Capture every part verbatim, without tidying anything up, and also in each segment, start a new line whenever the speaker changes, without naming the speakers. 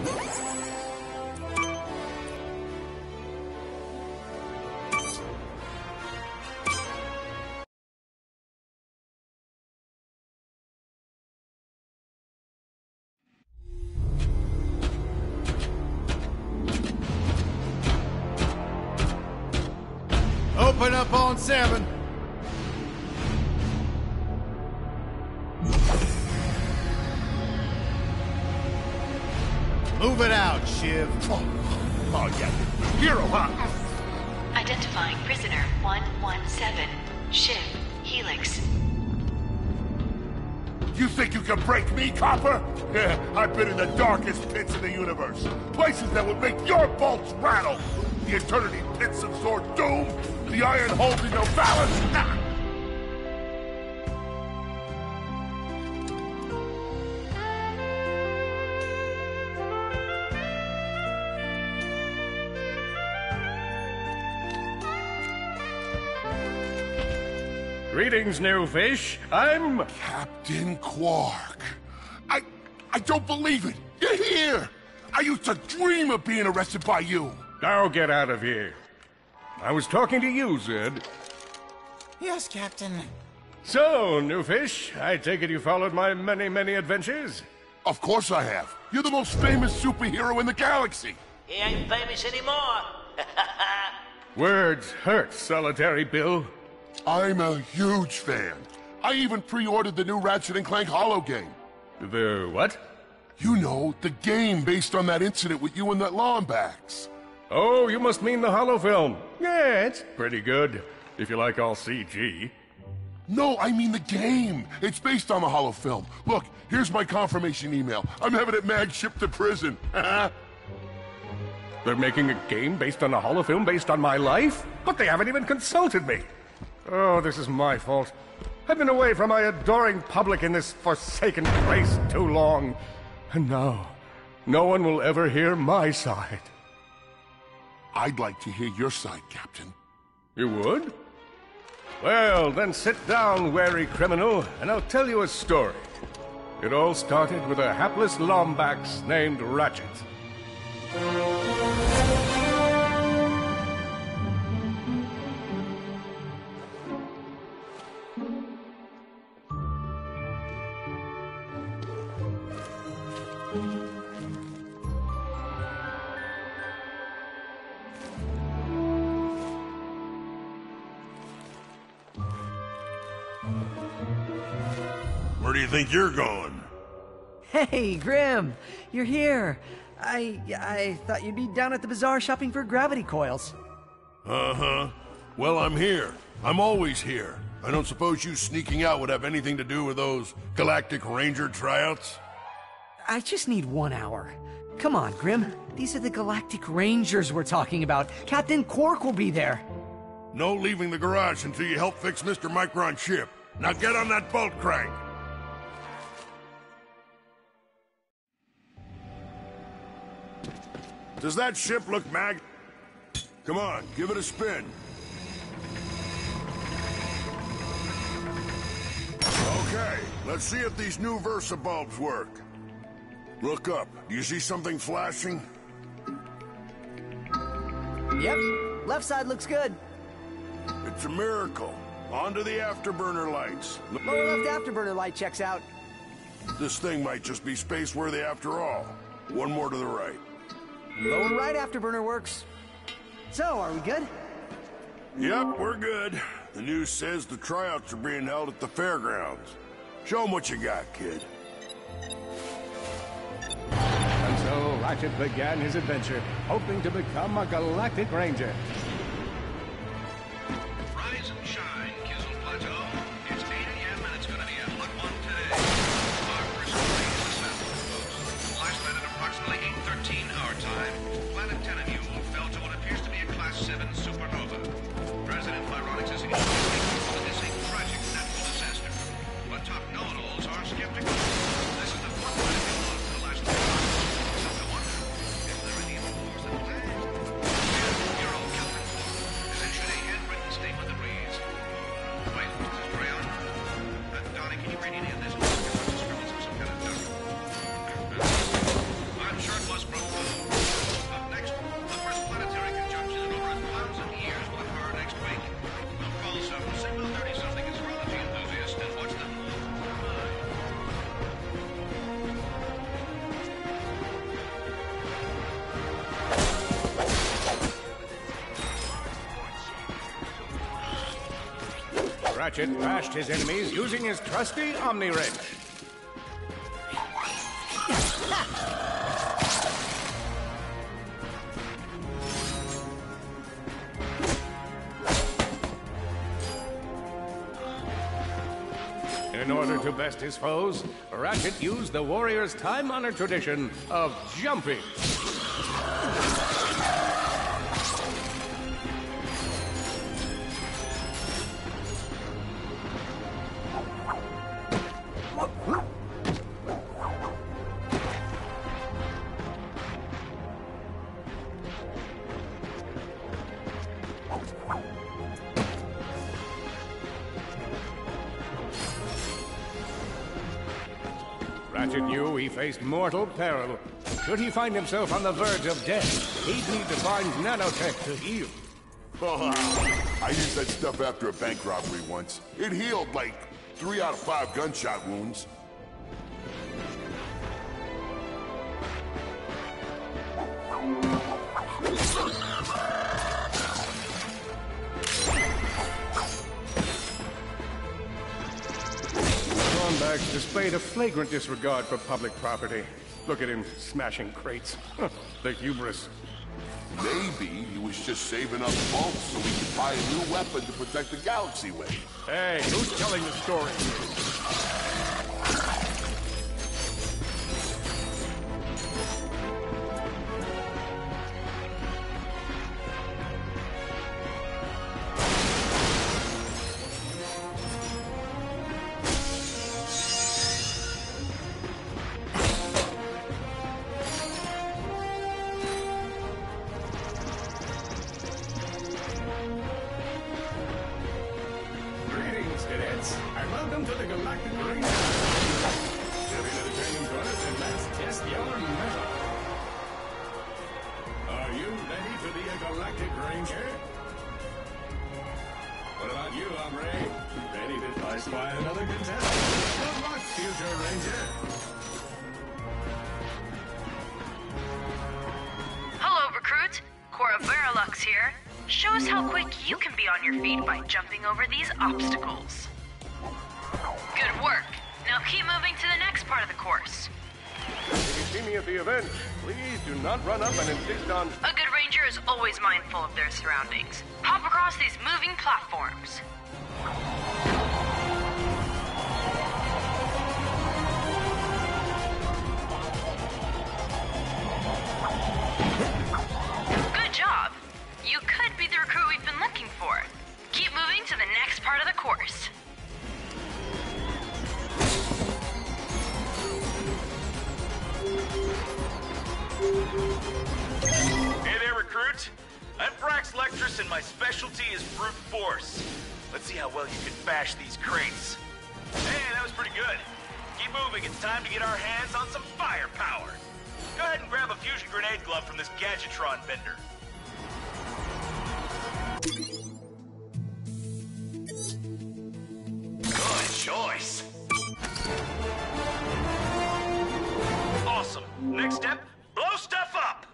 Open up on seven. Move it out, Shiv.
Oh, oh yeah. Hero, huh?
Identifying prisoner one one seven. Shiv. Helix.
You think you can break me, Copper? Yeah, I've been in the darkest pits in the universe. Places that would make your bolts rattle. The eternity pits of Sword Doom. The iron holding no balance. Nah.
Greetings, new fish. I'm...
Captain Quark. I... I don't believe it. You're here. I used to dream of being arrested by you.
Now get out of here. I was talking to you, Zed.
Yes, Captain.
So, new fish, I take it you followed my many, many adventures?
Of course I have. You're the most famous superhero in the galaxy.
He ain't famous anymore.
Words hurt, Solitary Bill.
I'm a huge fan. I even pre-ordered the new Ratchet and Clank Holo game.
The what?
You know, the game based on that incident with you and that Lombax.
Oh, you must mean the Holo film. Yeah, it's pretty good, if you like all C G.
No, I mean the game. It's based on the Holo film. Look, here's my confirmation email. I'm having it mag shipped to prison.
They're making a game based on a Holo film based on my life? But they haven't even consulted me. Oh, this is my fault. I've been away from my adoring public in this forsaken place too long. And now, no one will ever hear my side.
I'd like to hear your side, Captain.
You would? Well, then sit down, wary criminal, and I'll tell you a story. It all started with a hapless Lombax named Ratchet.
Where do you think you're going?
Hey, Grim! You're here. I... I thought you'd be down at the bazaar shopping for gravity coils.
Uh-huh. Well, I'm here. I'm always here. I don't suppose you sneaking out would have anything to do with those Galactic Ranger tryouts?
I just need one hour. Come on, Grim. These are the Galactic Rangers we're talking about. Captain Quark will be there.
No leaving the garage until you help fix Mister Micron's ship. Now get on that bolt crank. Does that ship look mag... Come on, give it a spin. Okay, let's see if these new Versa bulbs work. Look up. Do you see something flashing?
Yep. Left side looks good.
It's a miracle. Onto the afterburner lights.
Lower left afterburner light checks out.
This thing might just be space-worthy after all. One more to the right.
Lower right afterburner works. So, are we good?
Yep, we're good. The news says the tryouts are being held at the fairgrounds. Show 'em what you got, kid.
And so Ratchet began his adventure, hoping to become a Galactic Ranger.
Rise and shine, Kizzle Plateau. It's eight A M and it's gonna be a hot one today. Our first plane is a sample post. Last night at approximately eight thirteen our time, planet Tenamule fell to what appears to be a Class seven supernova. President Myronix is calling this a tragic natural disaster. But top know-it-alls are skeptical. This is the one time in the last three months. So I wonder if there are any more than planned. You're all
Ratchet bashed his enemies using his trusty Omni Wrench. In order to best his foes, Ratchet used the warrior's time-honored tradition of jumping. Ratchet knew he faced mortal peril. Should he find himself on the verge of death, he'd need to find nanotech to heal.
Oh, I used that stuff after a bank robbery once. It healed like three out of five gunshot wounds.
Thornbags displayed a flagrant disregard for public property. Look at him smashing crates. The hubris.
Maybe he was just saving up bolts so he could buy a new weapon to protect the galaxy with.
Hey, who's telling the story? And welcome to the Galactic Rangers. Step into the training quarters and let's test your metal. Are you ready to be a Galactic Ranger? What about you, Ombre? Ready to try spy another contestant? Good luck, future Ranger.
Hello, recruit. Cora Veralux here. Show us how quick you can be on your feet by jumping over these obstacles. Good work. Now keep moving to the next part of the course.
If you see me at the event, please do not run up and insist on...
A good ranger is always mindful of their surroundings. Hop across these moving platforms. Good job. You could be the recruit we've been looking for. Keep moving to the next part of the course.
Hey there, recruit. I'm Brax Lectrus, and my specialty is brute force. Let's see how well you can bash these crates. Hey, that was pretty good. Keep moving. It's time to get our hands on some firepower. Go ahead and grab a fusion grenade glove from this Gadgetron vendor. Good choice. Awesome. Next step, blow stuff up.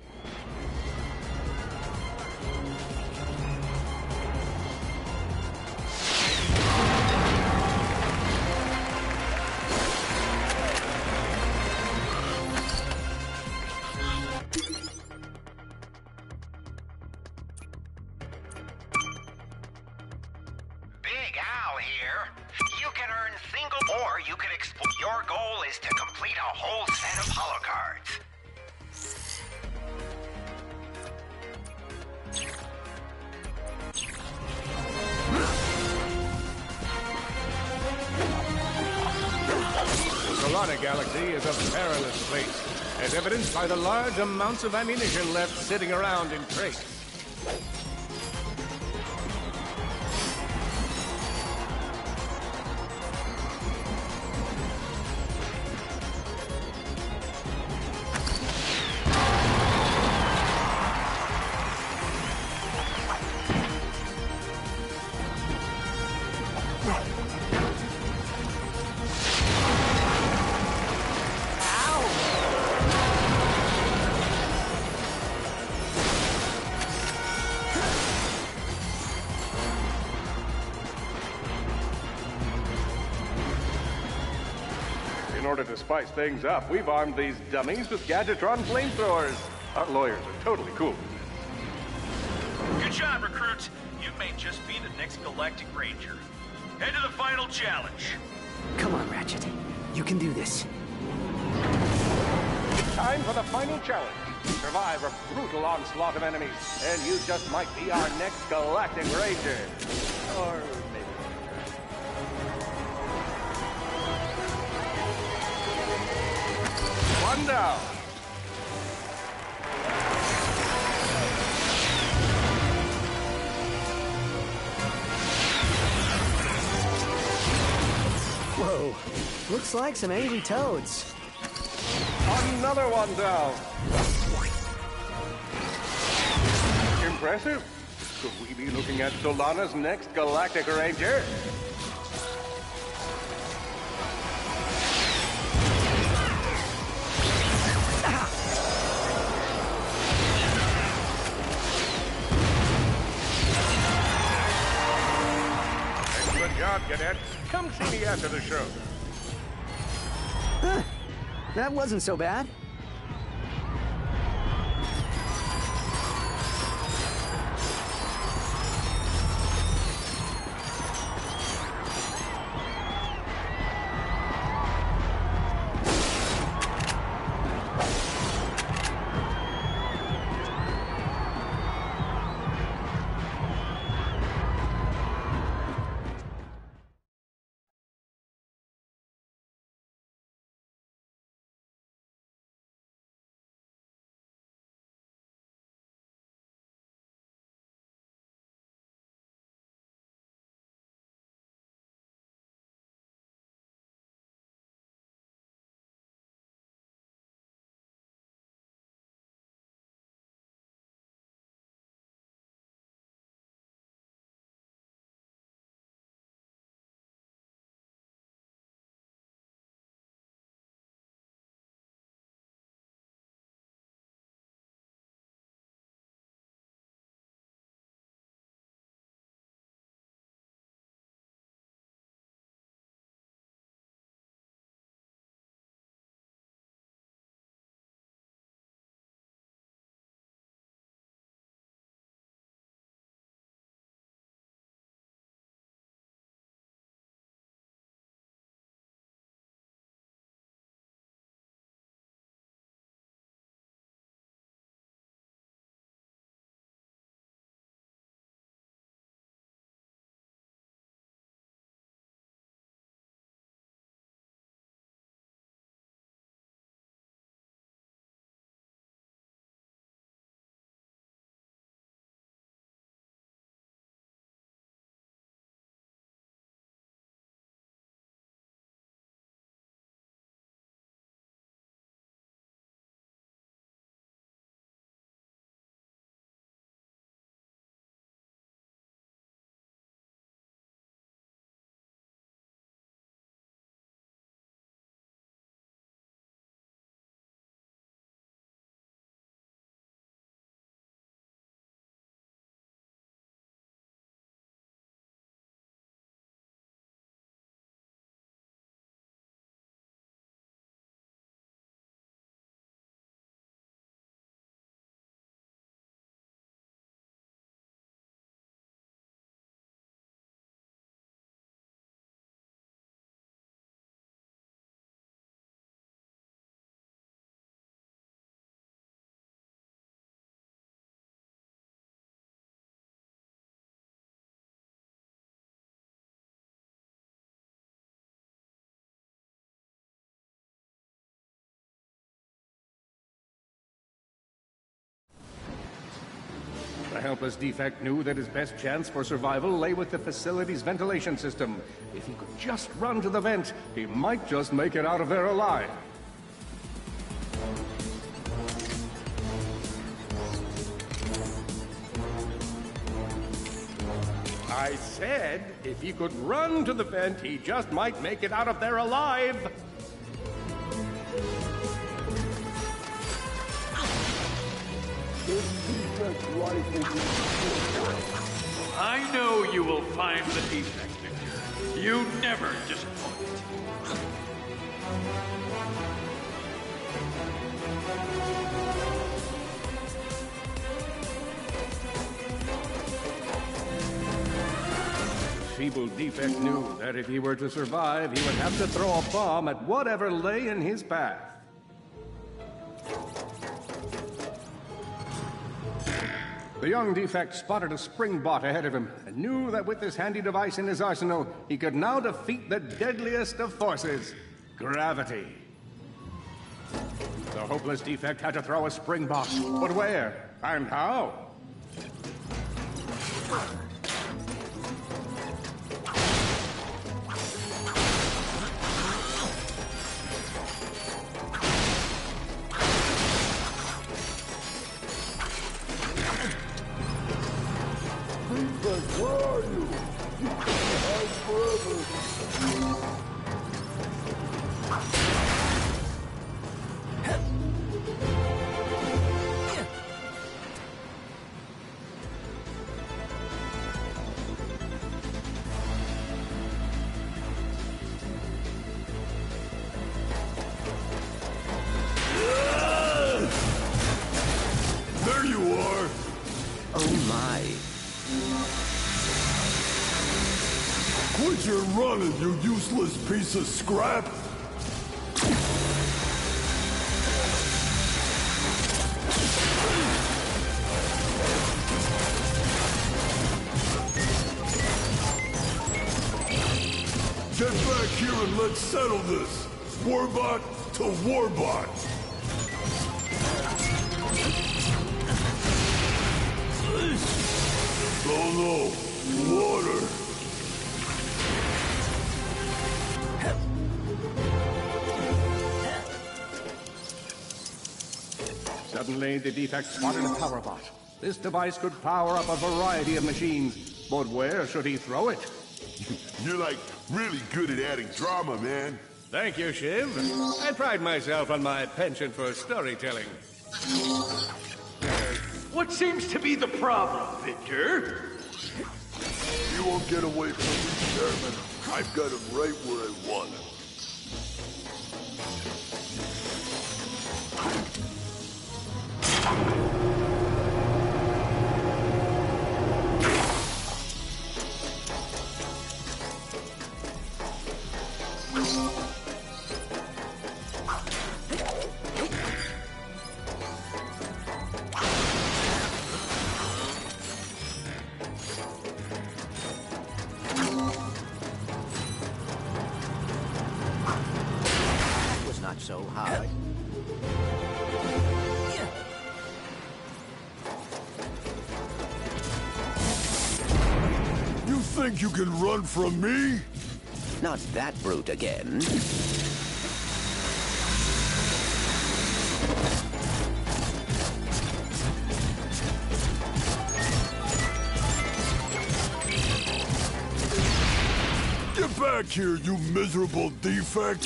Big Al here. You can earn single, or you can explore. Your goal is to complete a whole set of holo cards.
The Solana Galaxy is a perilous place, as evidenced by the large amounts of ammunition left sitting around in crates. to spice things up, we've armed these dummies with Gadgetron flamethrowers. Our lawyers are totally cool with this.
Good job, recruit. You may just be the next Galactic Ranger. Head to the final challenge.
Come on, Ratchet. You can do this.
It's time for the final challenge. Survive a brutal onslaught of enemies, and you just might be our next Galactic Ranger. Or maybe... One down.
Whoa. Looks like some angry toads.
Another one down. Impressive. Could we be looking at Solana's next Galactic Ranger? Excellent job, Cadet. Come see me after the show.
Huh. That wasn't so bad.
The helpless defect knew that his best chance for survival lay with the facility's ventilation system. If he could just run to the vent, he might just make it out of there alive. I said, if he could run to the vent, he just might make it out of there alive.
I know you will find the defect, Victor. You never disappoint.
Feeble Defect knew that if he were to survive, he would have to throw a bomb at whatever lay in his path. The young Defect spotted a spring bot ahead of him and knew that with this handy device in his arsenal, he could now defeat the deadliest of forces, gravity. The hopeless Defect had to throw a spring bot, but where and how?
Where are you? You can't hide forever. There you are.
Oh my.
Quit your running, you useless piece of scrap! Get back here and let's settle this! Warbot to Warbot! Oh no! Water!
Suddenly, the Defect spotted a power bot. This device could power up a variety of machines, but where should he throw it?
You're like really good at adding drama, man.
Thank you, Shiv. I pride myself on my penchant for storytelling.
What seems to be the problem, Victor?
You won't get away from me, Chairman. I've got him right where I want him.
That was not so hard.
You think you can run from me?
Not that brute again.
Get back here, you miserable Defect!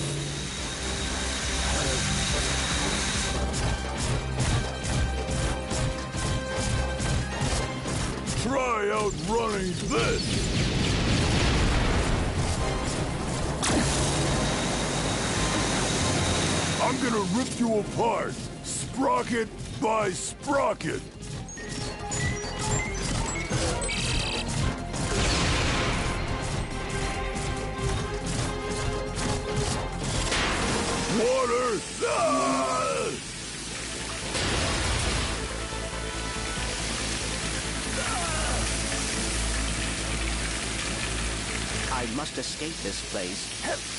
Try outrunning this! I'm gonna rip you apart, sprocket by sprocket! Water! Ah!
I must escape this place.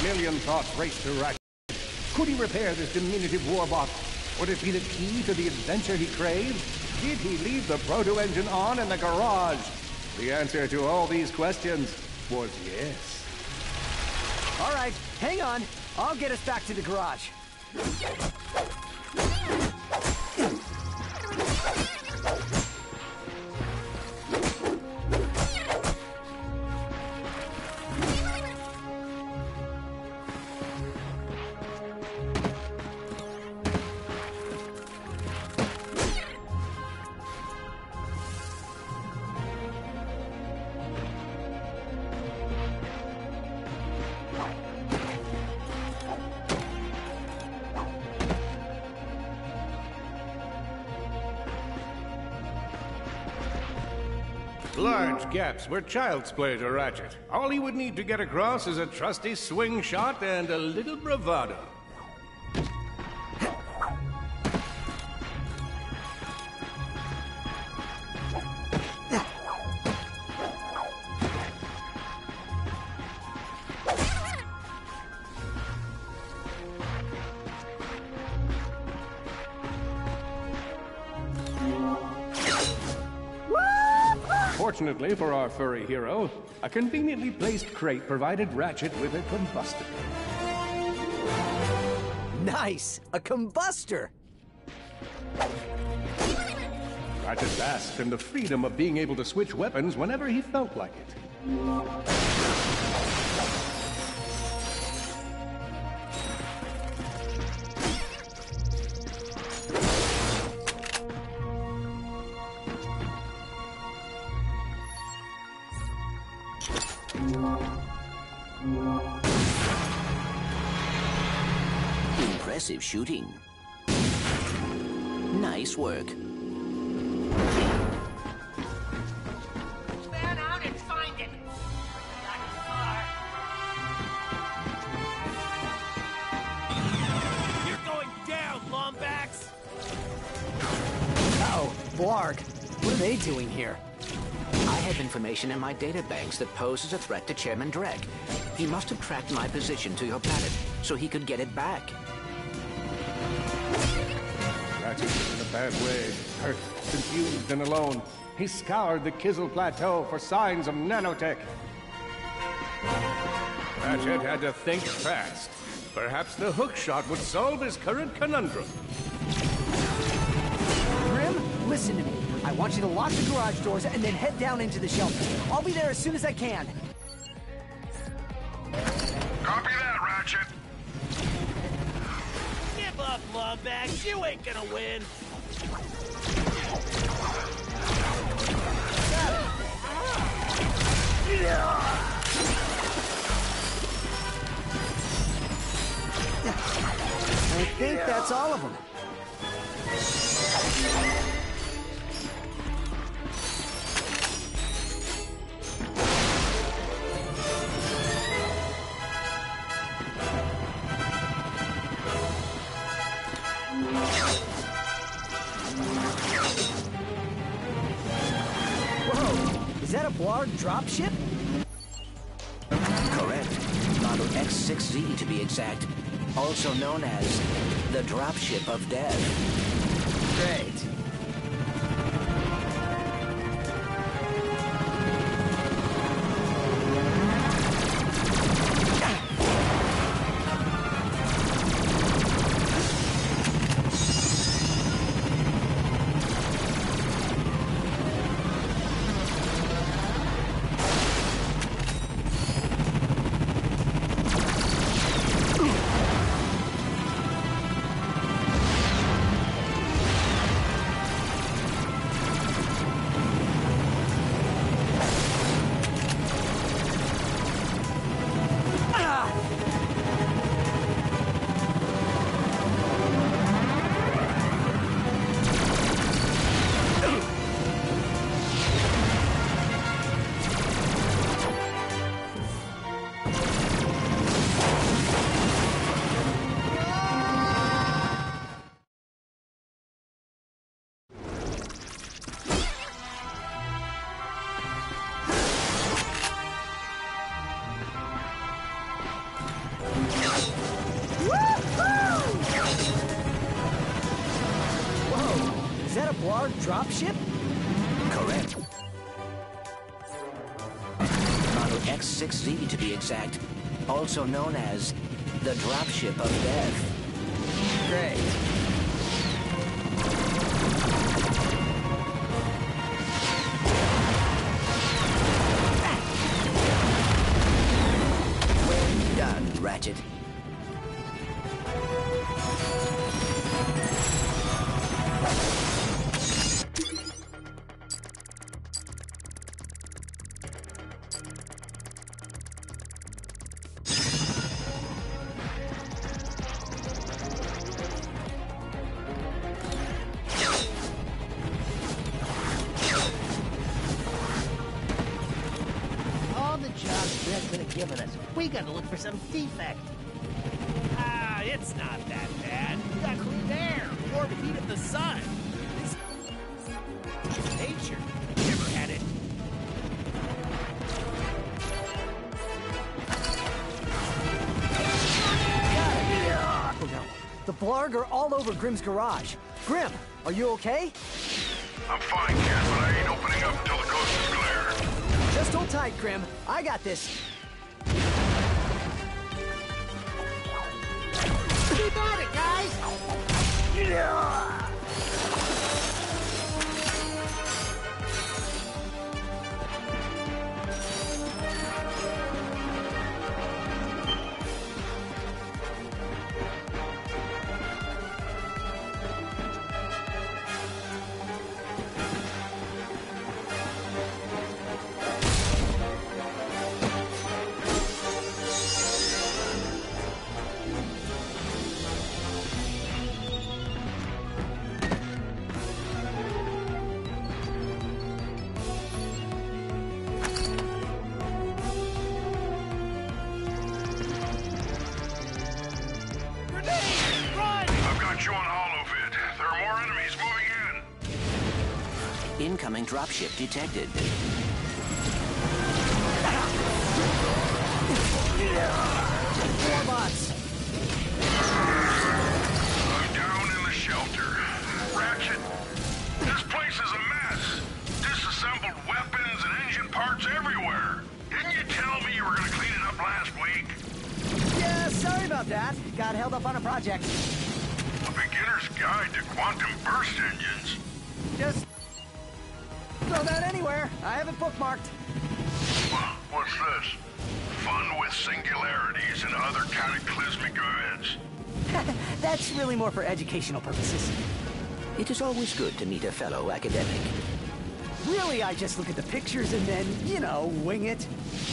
million thoughts raced to Ratchet. Could he repair this diminutive warbot? Would it be the key to the adventure he craved? Did he leave the proto-engine on in the garage? The answer to all these questions was yes.
All right, hang on. I'll get us back to the garage.
Large gaps were child's play to Ratchet. All he would need to get across is a trusty swing shot and a little bravado. Fortunately for our furry hero, a conveniently placed crate provided Ratchet with a combustor.
Nice! A combustor!
Ratchet basked in the freedom of being able to switch weapons whenever he felt like it.
Impressive shooting. Nice work.
Fan out and find it. Not far. You're going down, Lombax.
Uh-oh, Blarg. What are they doing here?
I have information in my databanks that poses a threat to Chairman Drek. He must have tracked my position to your planet, so he could get it back.
Ratchet was in a bad way, hurt, confused, and alone. He scoured the Kizzle Plateau for signs of nanotech. Ratchet had to think fast. Perhaps the hook shot would solve his current conundrum.
Grim, listen to me. I want you to lock the garage doors and then head down into the shelter. I'll be there as soon as I can.
Copy that, Ratchet.
Give up, Lombax. You ain't gonna win.
I think that's all of them. Whoa! Is that a Blarg dropship?
Correct. Model X six Z to be exact. Also known as the Dropship of Death.
Great. Blarg dropship?
Correct. Model X six Z to be exact. Also known as the dropship of death.
Great.
Well done, Ratchet.
All the jobs Red could have given us. We gotta look for some defect. Ah, it's not that bad. We got clean air, warm heat of the sun. This nature. Never had it.
Oh no. The Blarg are all over Grimm's garage. Grim, are you okay?
I'm fine, kid, but I ain't opening up until the coast is clear.
Just hold tight, Grim. I got this.
Keep at it, guys!
I've got you on holovid. There are more enemies moving in.
Incoming dropship detected.
Warbots.
I'm down in the shelter. Ratchet, this place is a mess. Disassembled weapons and engine parts everywhere. Didn't you tell me you were going to clean it up last week?
Yeah, sorry about that. Got held up on a project.
A beginner's guide to quantum burst engines.
Just throw that anywhere. I have it bookmarked.
What's this? Fun with singularities and other cataclysmic events.
That's really more for educational purposes.
It is always good to meet a fellow academic.
Really, I just look at the pictures and then, you know, wing it.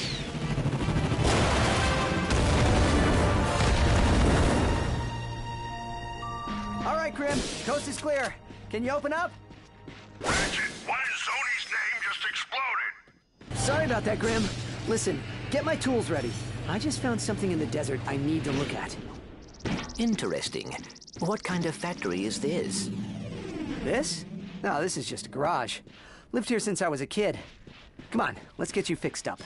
All right, Grim. Coast is clear. Can you open up?
Ratchet, why is Zony's name just exploded?
Sorry about that, Grim. Listen, get my tools ready. I just found something in the desert I need to look at.
Interesting. What kind of factory is this?
This? No, this is just a garage. Lived here since I was a kid. Come on, let's get you fixed up.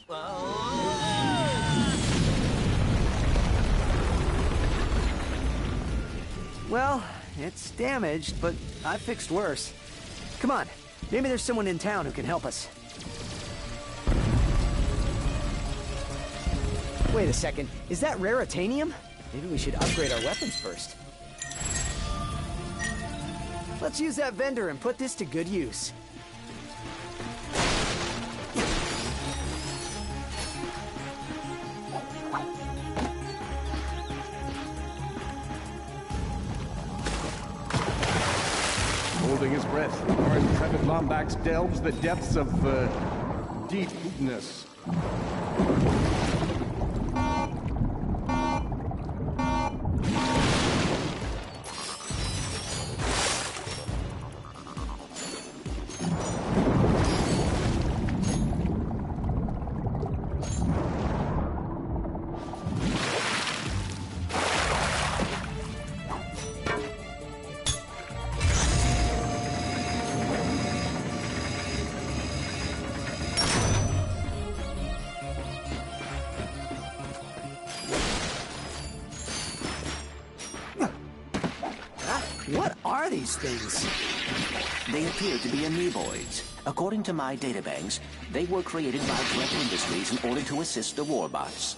Well, it's damaged, but I've fixed worse. Come on, maybe there's someone in town who can help us. Wait a second, is that raritanium? Maybe we should upgrade our weapons first. Let's use that vendor and put this to good use.
Holding his breath, our intrepid Lombax delves the depths of, uh, deepness.
What are these things?
They appear to be amoeboids. According to my databanks, they were created by Drek Industries in order to assist the warbots.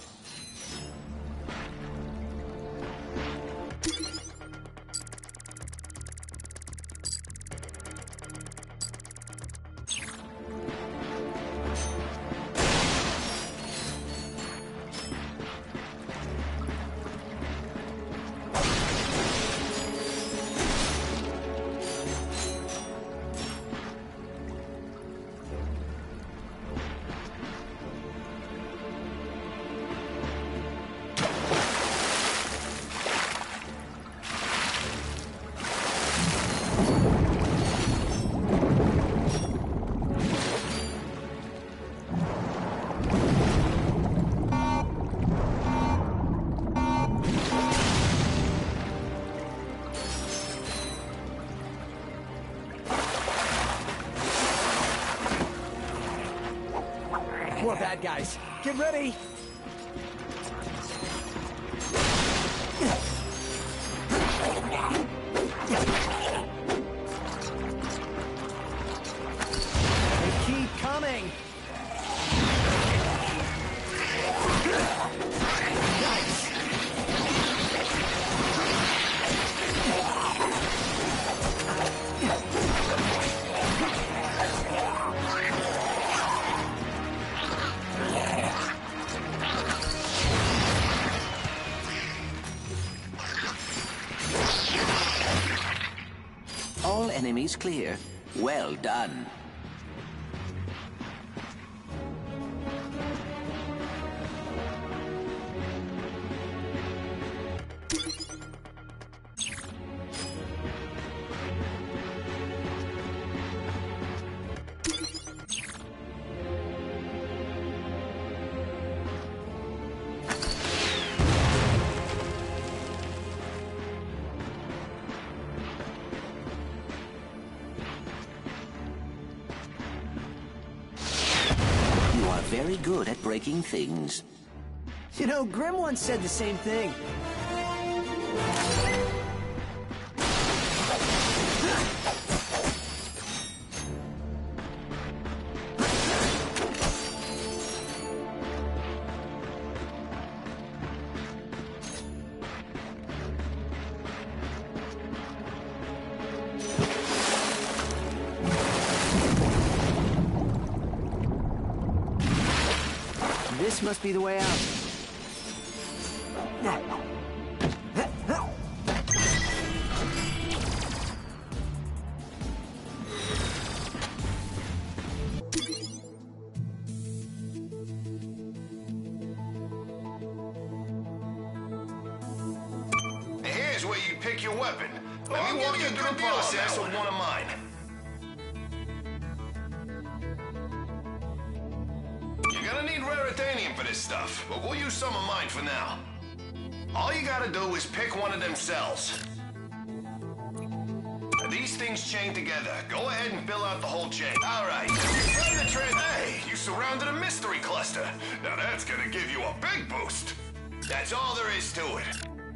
More bad guys. Get ready! They keep coming! Nice!
All enemies clear. Well done. Very good at breaking things.
You know, Grim once said the same thing. This must be the way out.
Here's where you pick your weapon. Let me walk you through the process of one of mine. You're gonna need raritanium for this stuff, but we'll use some of mine for now. All you gotta do is pick one of them cells. These
things chained together. Go ahead and fill out the whole chain. All right. Run the train. Hey, you surrounded a mystery cluster. Now that's gonna give you a big boost. That's all there is to it.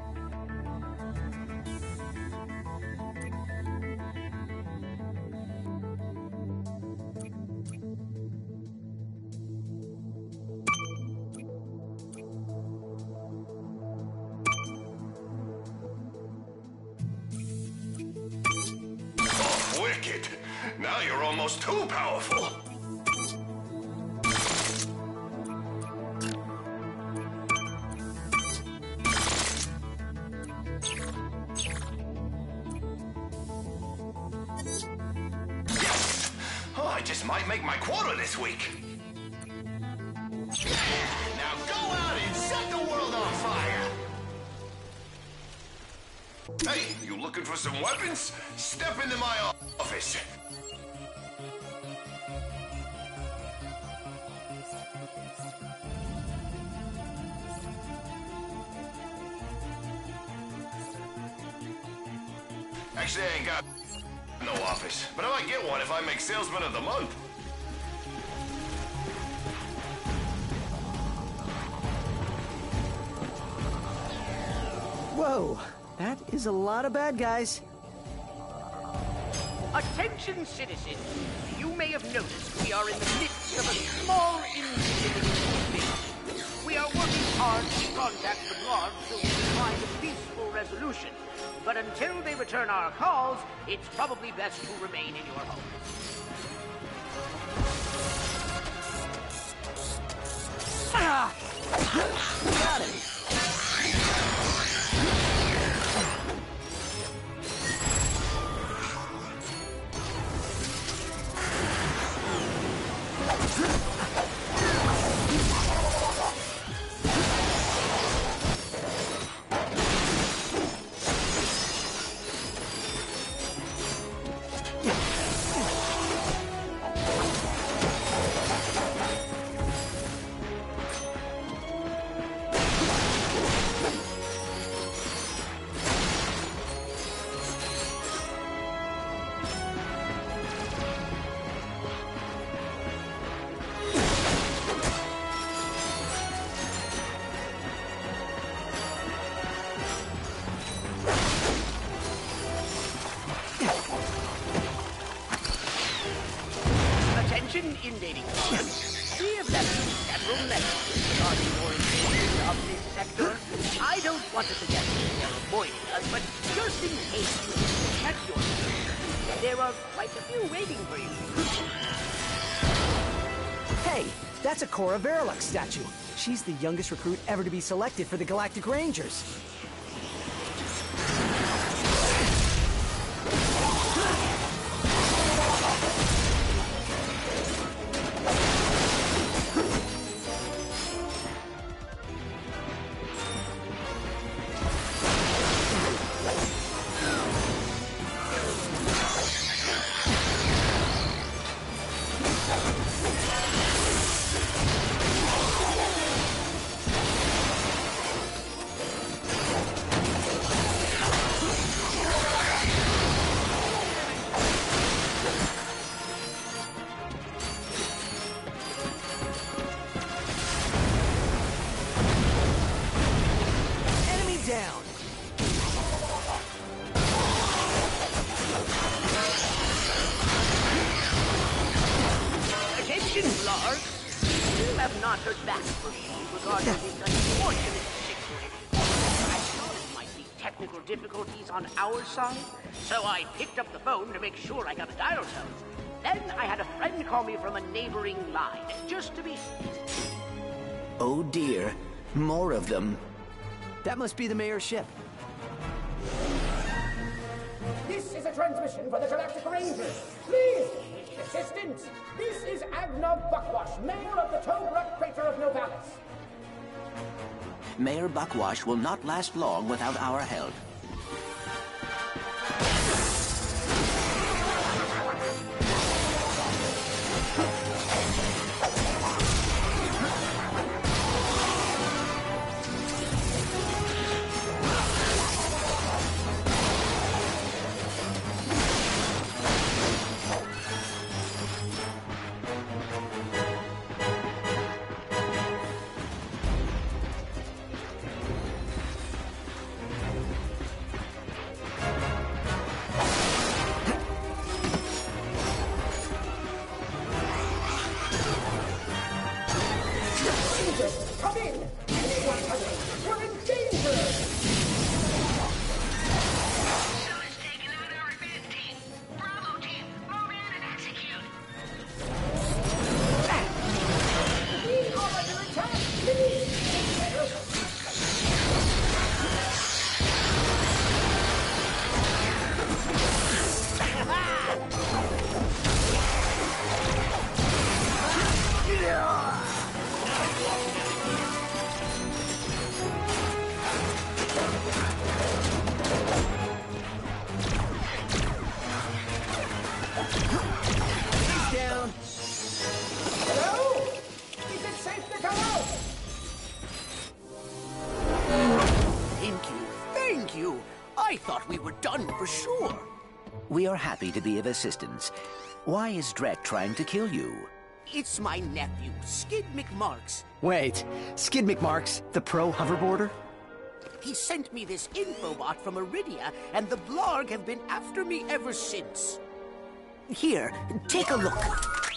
Wicked. Now you're almost too powerful. Yes! Oh, I just might make my quota this week. Now go out and set the world on fire! Hey, you looking for some weapons? Step into my office. Actually, I ain't got no office, but I might get one if I make Salesman of the Month.
Whoa, that is a lot of bad guys.
Attention, citizens. You may have noticed we are in the midst of a small incident. We are working hard to contact the guards so we can find a peaceful resolution. But until they return our calls, it's probably best to remain in your homes.
Ah! Got him.
Invading guards. We have left you several messages regarding your invasion of this sector. I don't want to suggest that they're avoiding us, but just in case you need to check your security, there are quite a few waiting for you.
Hey, that's a Cora Verilux statue. She's the youngest recruit ever to be selected for the Galactic Rangers.
Difficulties on our side, so I picked up the phone to make sure I got a dial tone. Then I had a friend call me from a neighboring line, just to be...
Oh dear, more of them.
That must be the mayor's ship.
This is a transmission for the Galactic Rangers. Please, need assistance. This is Agnav Buckwash, mayor of the Tobruk Crater of Novalis.
Mayor Buckwash will not last long without our help.
you. I thought we were done for sure.
We are happy to be of assistance. Why is Drek trying to kill you?
It's my nephew, Skid McMarks.
Wait, Skid McMarks, the pro hoverboarder?
He sent me this infobot from Iridia, and the Blarg have been after me ever since. Here, take a look.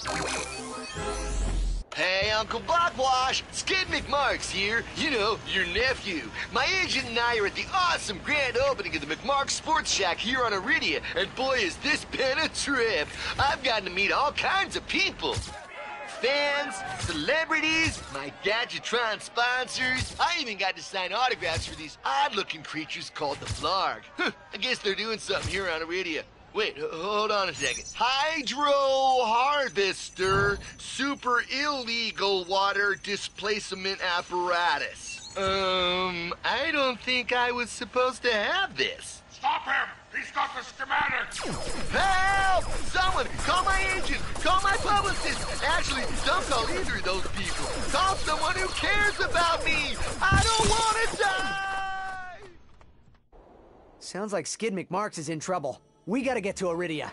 Hey, Uncle Blackwash! Skid McMarks here. You know, your nephew. My agent and I are at the awesome grand opening of the McMarks Sports Shack here on Iridia, and boy, is this been a trip. I've gotten to meet all kinds of people. Fans, celebrities, my Gadgetron sponsors. I even got to sign autographs for these odd-looking creatures called the Blarg. Huh, I guess they're doing something here on Iridia. Wait, hold on a second. Hydro Harvester Super Illegal Water Displacement Apparatus. Um, I don't think I was supposed to have this.
Stop him! He's got the schematics!
Help! Someone, call my agent, call my publicist. Actually, don't call either of those people. Call someone who cares about me. I don't want to die!
Sounds like Skid McMarks is in trouble. We gotta get to Iridia.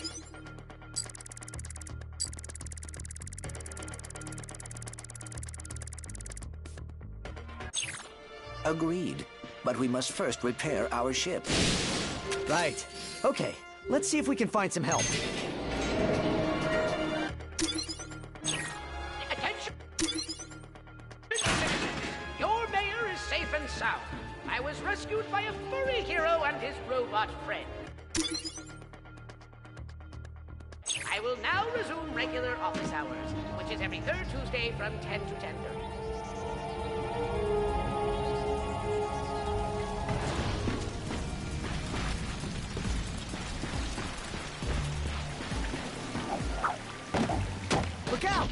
Agreed. But we must first repair our ship.
Right. Okay, let's see if we can find some help.
Attention! Your mayor is safe and sound. I was rescued by a furry hero and his robot friend. I will now resume regular office hours, which is every third Tuesday from ten to ten thirty.
Look out!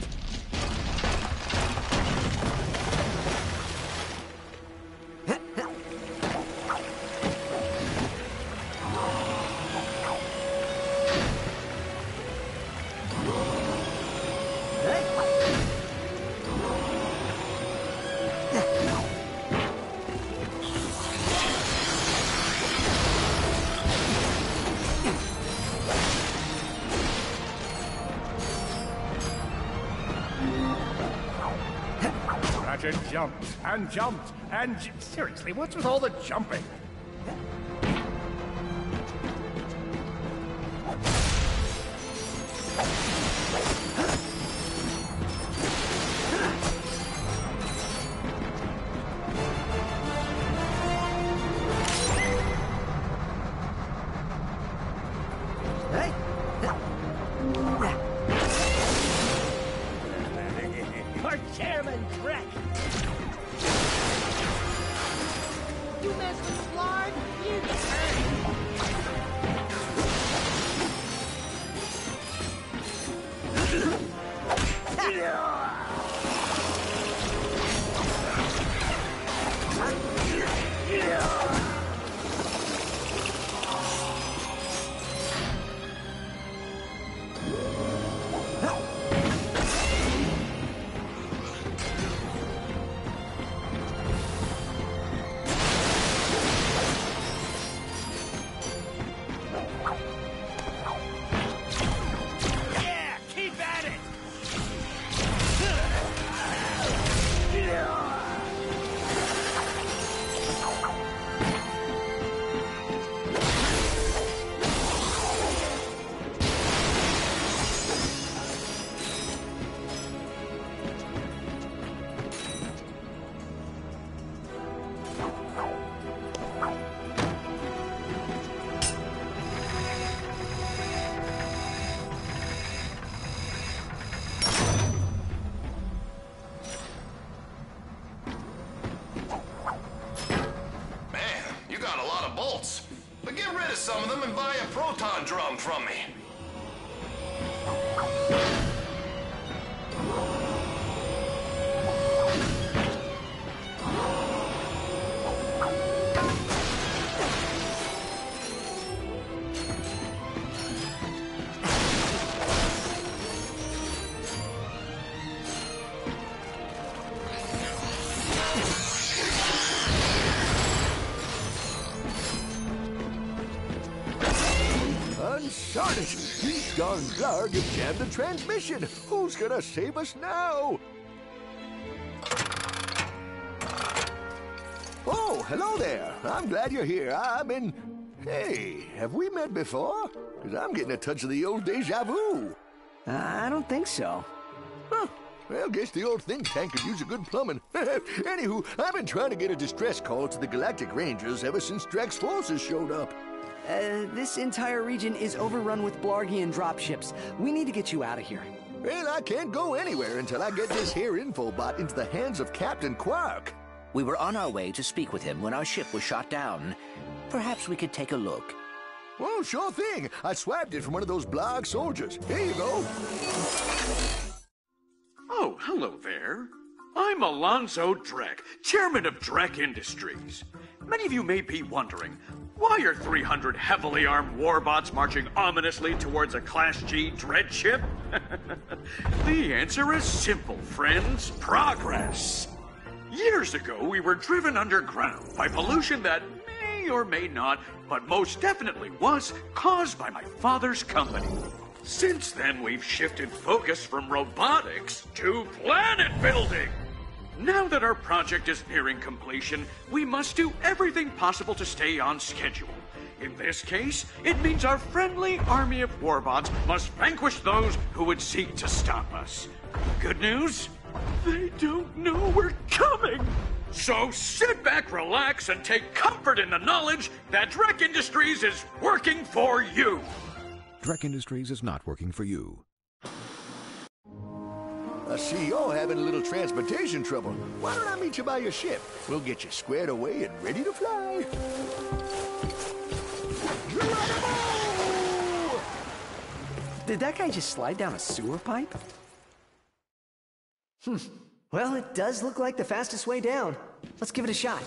Ratchet jumped and jumped and j- seriously, what's with all the jumping?
For Chairman Drek! You mess with the Blarg, you get hurt! Yeah, keep at it!
Man, you got a lot of bolts. But get rid of some of them and buy a proton drum from me.
darn it! These darn Glarg have jammed the transmission! Who's gonna save us now? Oh, hello there. I'm glad you're here. I'm in... Hey, have we met before? Because I'm getting a touch of the old deja vu.
Uh, I don't think so.
Huh. Well, guess the old think tank could use a good plumbing. Anywho, I've been trying to get a distress call to the Galactic Rangers ever since Drax forces showed up.
Uh, this entire region is overrun with Blargian dropships. We need to get you out of here.
Well, I can't go anywhere until I get this here infobot into the hands of Captain Quark.
We were on our way to speak with him when our ship was shot down. Perhaps we could take a look.
Oh, sure thing. I swiped it from one of those Blarg soldiers. Here you go.
Oh, hello there. I'm Alonzo Drek, chairman of Drek Industries. Many of you may be wondering, why are three hundred heavily armed warbots marching ominously towards a Class G dread ship? The answer is simple, friends. Progress. Years ago, we were driven underground by pollution that may or may not, but most definitely was, caused by my father's company. Since then, we've shifted focus from robotics to planet building. Now that our project is nearing completion, we must do everything possible to stay on schedule. In this case, it means our friendly army of warbots must vanquish those who would seek to stop us. Good news? They don't know we're coming! So sit back, relax, and take comfort in the knowledge that Drek Industries is working for you!
Drek Industries is not working for you.
I see you're having a little transportation trouble. Why don't I meet you by your ship? We'll get you squared away and ready to fly. Geronimo!
Did that guy just slide down a sewer pipe? Hmm. Well, it does look like the fastest way down. Let's give it a shot.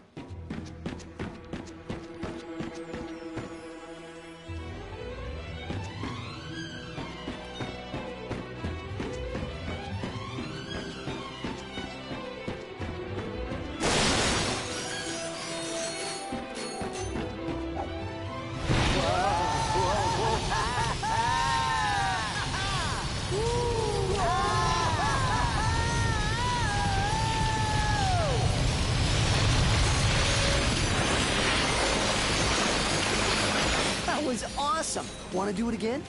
That was awesome. Want to do it again?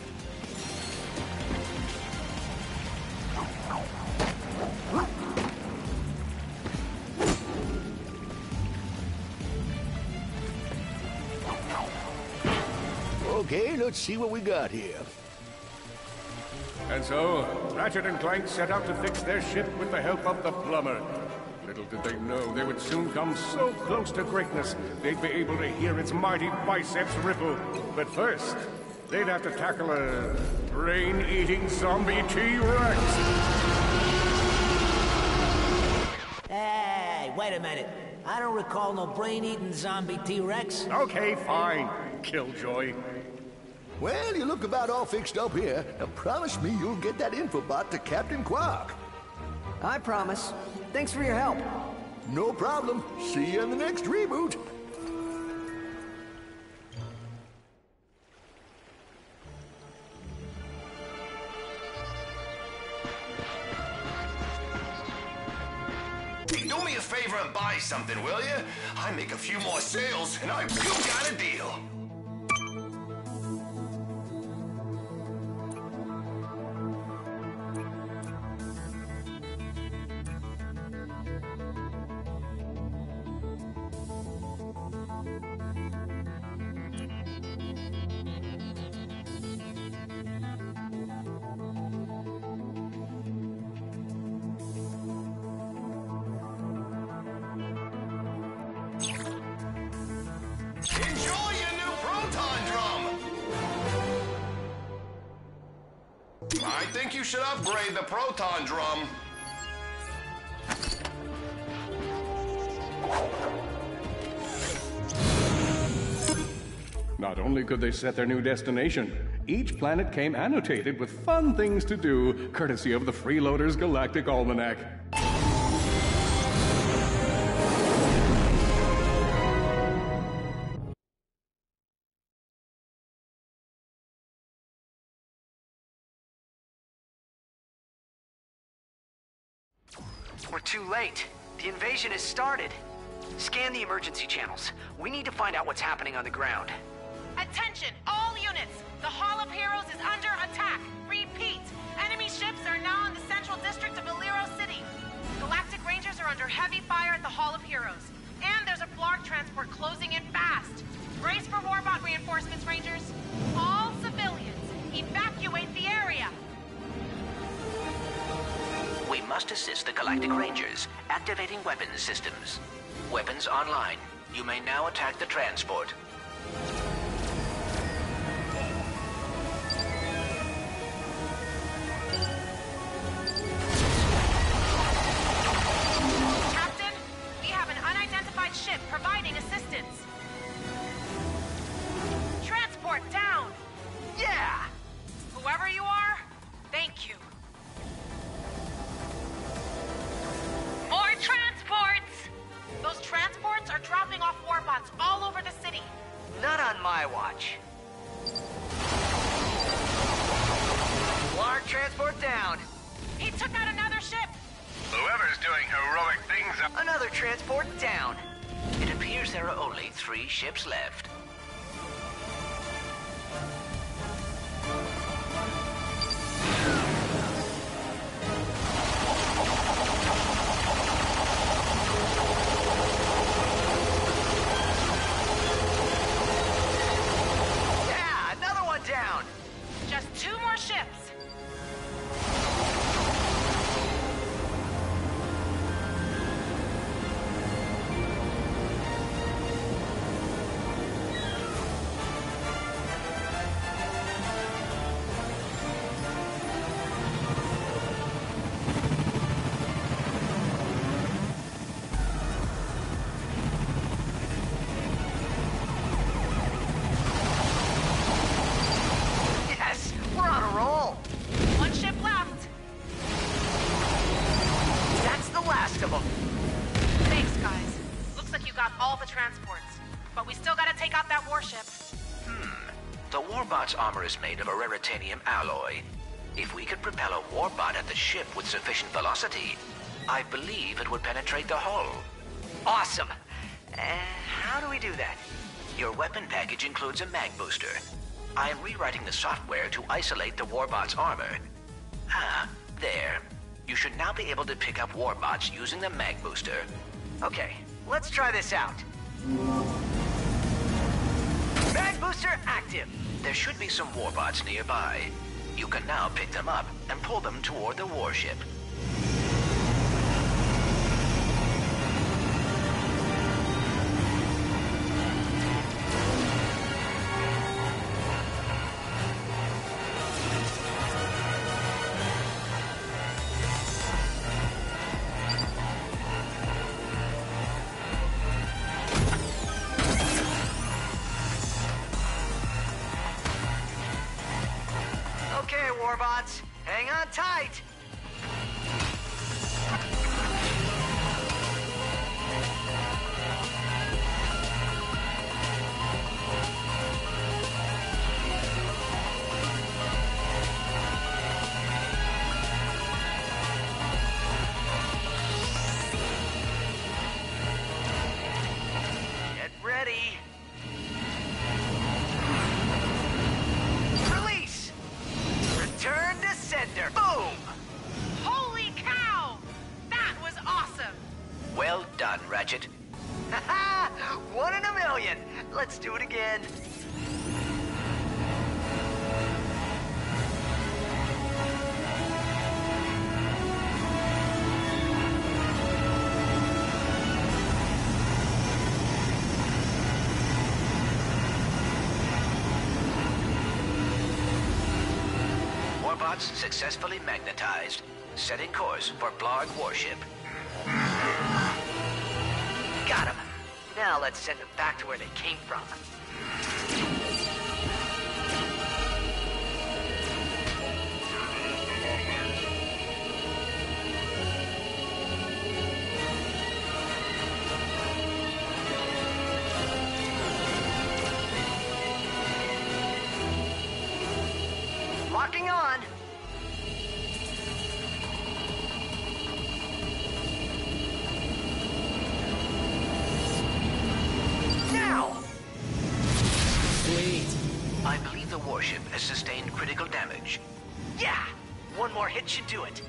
Okay, let's see what we got here.
And so, Ratchet and Clank set out to fix their ship with the help of the plumber. Little did they know they would soon come so close to greatness, they'd be able to hear its mighty biceps ripple. But first, they'd have to tackle a brain-eating zombie T-Rex.
Hey, wait a minute. I don't recall no brain-eating zombie T-Rex.
Okay, fine, Killjoy.
Well, you look about all fixed up here. Now promise me you'll get that infobot to Captain Quark.
I promise. Thanks for your help.
No problem. See you in the next reboot.
Do me a favor and buy something, will you? I make a few more sales, and I you got a deal. Enjoy your new proton drum! I think you should upgrade the proton drum.
Not only could they set their new destination, each planet came annotated with fun things to do, courtesy of the Freeloaders Galactic Almanac.
We're too late. The invasion has started. Scan the emergency channels. We need to find out what's happening on the ground.
Attention, all units! The Hall of Heroes is under attack! Repeat! Enemy ships are now in the central district of Valero City. Galactic Rangers are under heavy fire at the Hall of Heroes. And there's a Blarg transport closing in fast. Brace for Warbot reinforcements, Rangers. All civilians, evacuate the area!
We must assist the Galactic Rangers, activating weapons systems. Weapons online. You may now attack the transport.
Captain, we have an unidentified ship providing assistance. Transport down!
Yeah!
Whoever you are, thank you. More transports! Those transports are dropping off warbots all over the city.
Not on my watch. Blarg transport down.
He took out another ship.
Whoever's doing heroic things...
Another transport down. It appears there are only three ships left. Yeah, another one down.
Just two more ships.
Yes, we're on a roll.
One ship left.
That's the last of them.
Thanks, guys. Looks like you got all the transports. But we still gotta take out that warship.
The Warbot's armor is made of a raritanium alloy. If we could propel a Warbot at the ship with sufficient velocity, I believe it would penetrate the hull. Awesome. And how do we do that? Your weapon package includes a mag booster. I am rewriting the software to isolate the Warbot's armor. Ah, there. You should now be able to pick up Warbots using the mag booster. Okay, let's try this out. Mag booster active. There should be some Warbots nearby. You can now pick them up and pull them toward the warship. Okay, Warbots, hang on tight. Get ready. Release! Return to sender. Boom!
Holy cow! That was awesome!
Well done, Ratchet. Haha! One in a million. Let's do it again. Warbots successfully magnetized. Setting course for Blarg warship. Got him. Now let's send them back to where they came from. Locking on. should do it.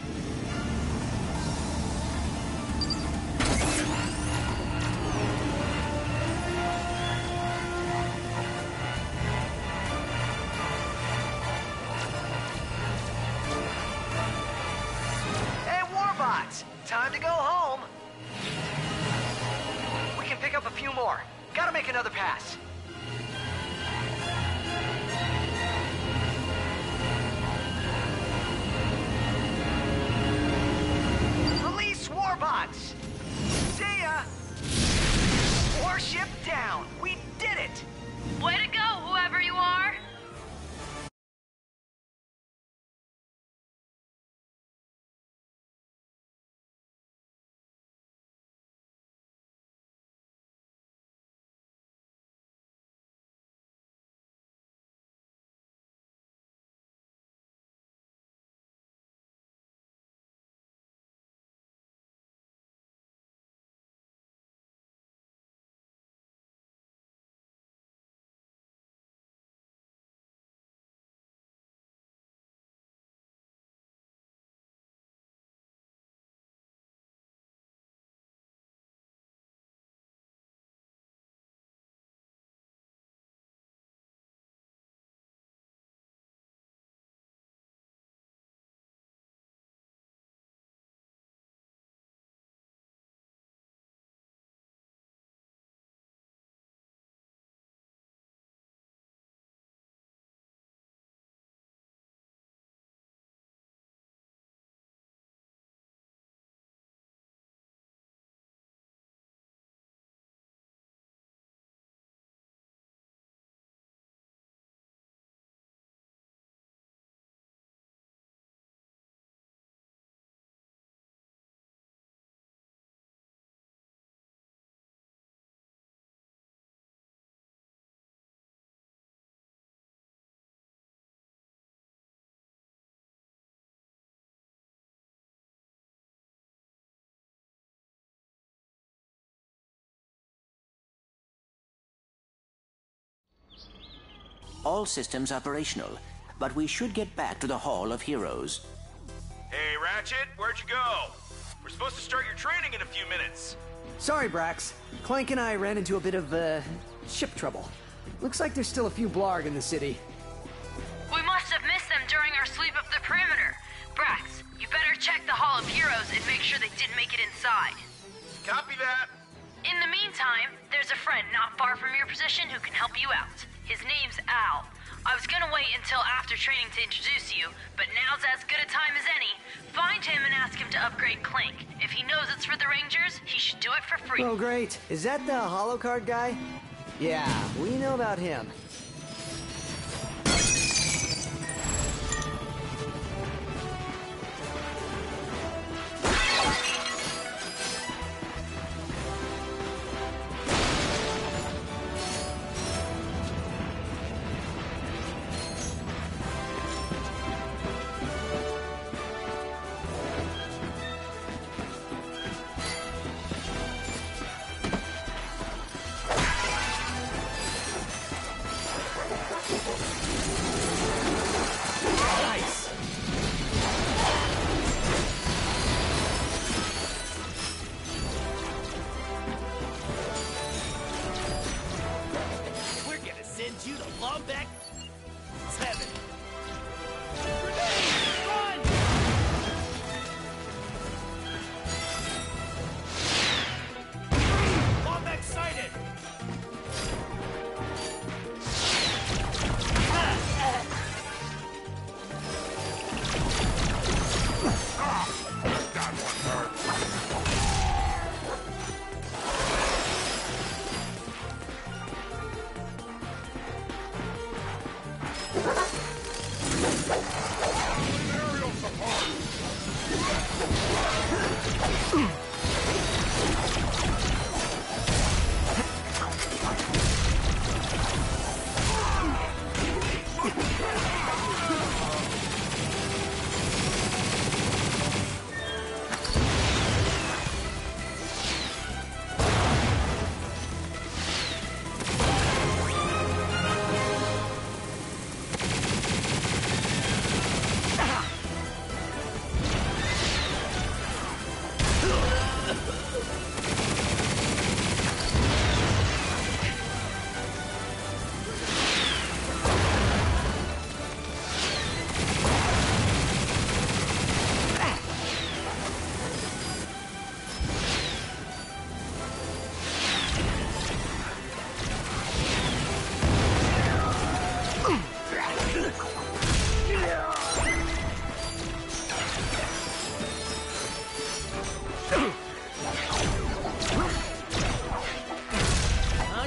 Hey, Warbots! Time to go home. We can pick up a few more. Gotta make another pass. Release Warbots! See ya! Warship down! We did it!
Way to go, whoever you are!
All systems operational, but we should get back to the Hall of Heroes.
Hey, Ratchet, where'd you go? We're supposed to start your training in a few minutes.
Sorry, Brax. Clank and I ran into a bit of, uh, ship trouble. Looks like there's still a few Blarg in the city.
We must have missed them during our sweep of the perimeter. Brax, you better check the Hall of Heroes and make sure they didn't make it inside.
Copy that.
In the meantime, there's a friend not far from your position who can help you out. His name's Al. I was gonna wait until after training to introduce you, but now's as good a time as any. Find him and ask him to upgrade Clank. If he knows it's for the Rangers, he should do it for free.
Oh, great. Is that the holocard guy? Yeah, we know about him.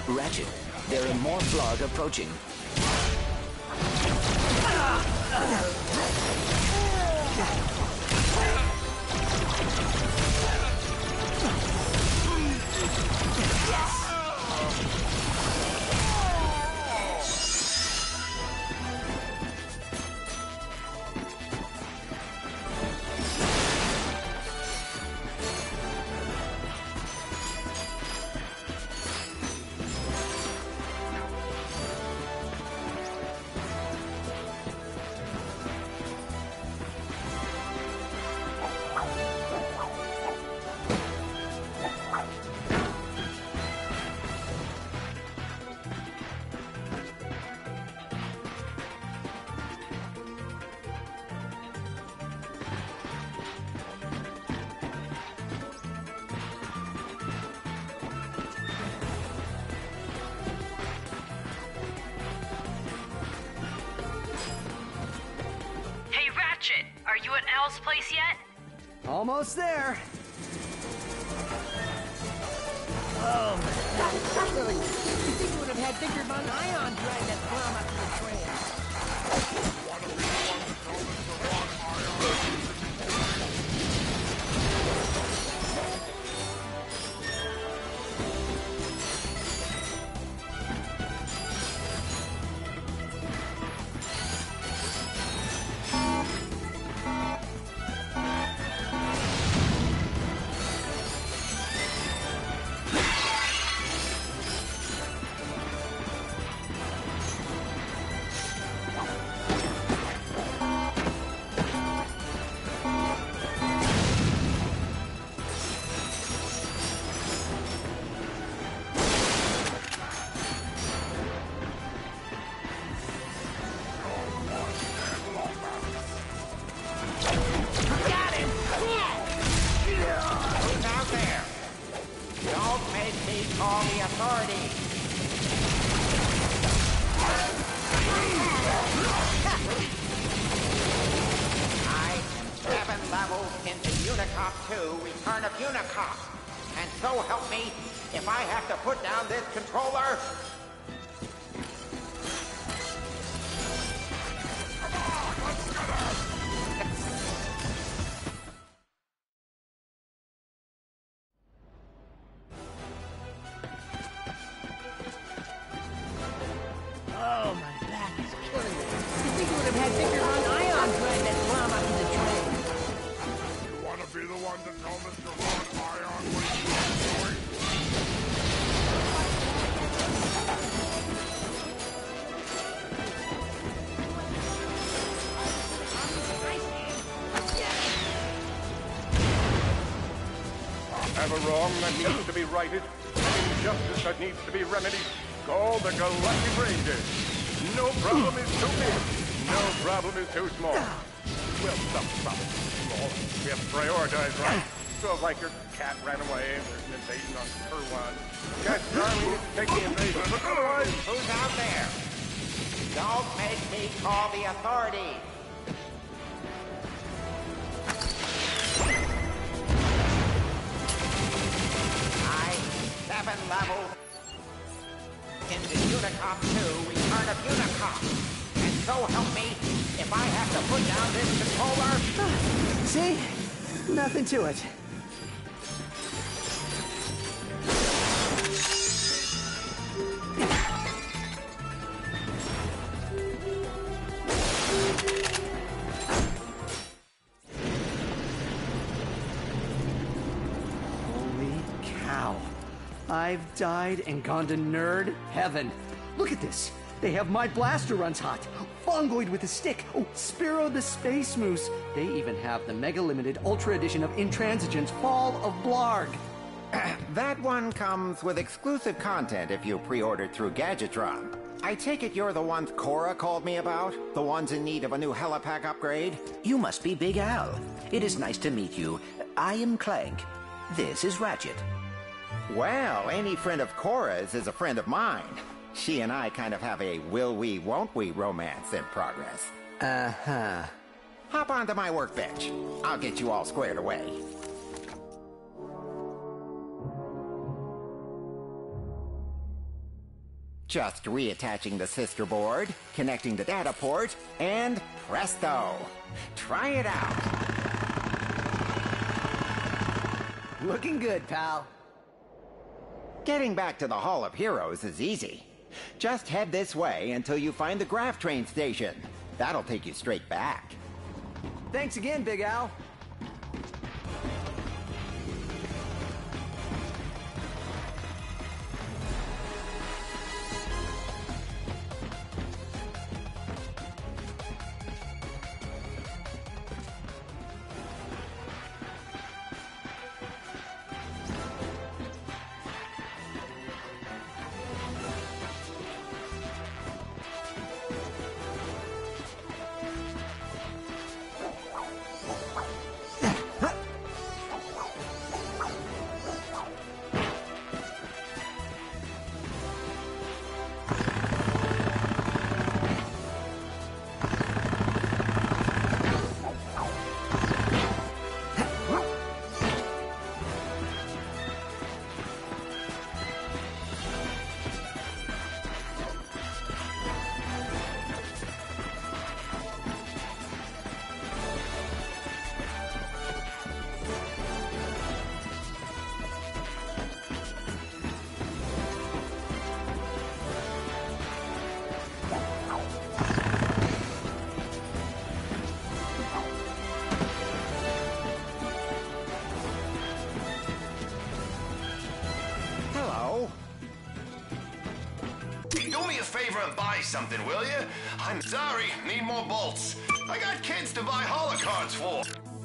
Ratchet, there are more Blarg approaching.
Are you at Al's place yet?
Almost there. Oh, man. Really? You think you would have had Victor Von Ion drag that bomb up to the train?
Return of Unicop. And so help me, if I have to put down this controller...
Oh, my back is killing me. You think you would have had Victor Von Ion drag that bomb up to the train?
You want to be the one to tell Mister Von Ion what he's doing?
Have a wrong that needs to be righted, an injustice that needs to be remedied. Call the Galactic Rangers. No problem is too big. No problem is too small. Well, some problems are too small. We have to prioritize, right? So if, like, your cat ran away and there's an invasion on Kerwan, guys, darling, we need to take the invasion. But otherwise...
Who's out there? Don't make me call the authorities. I, seven levels into Unicop two, Return of Unicop. And so help me, if I have to put down this controller...
See? Nothing to it. I've died and gone to nerd heaven. Look at this. They have my blaster runs hot. Fungoid with a stick. Oh, Spiro the Space Moose. They even have the Mega Limited Ultra Edition of Intransigence Fall of Blarg.
That one comes with exclusive content if you pre-ordered through Gadgetron. I take it you're the ones Cora called me about? The ones in need of a new helipack upgrade?
You must be Big Al. It is nice to meet you. I am Clank. This is Ratchet.
Well, any friend of Cora's is a friend of mine. She and I kind of have a will we, won't we romance in progress.
Uh-huh.
Hop onto my workbench. I'll get you all squared away. Just reattaching the sister board, connecting the data port, and presto! Try it out.
Looking good, pal.
Getting back to the Hall of Heroes is easy. Just head this way until you find the Graph Train station. That'll take you straight back.
Thanks again, Big Al.
Favor and buy something, will you? I'm sorry, need more bolts. I got kids to buy holocards for.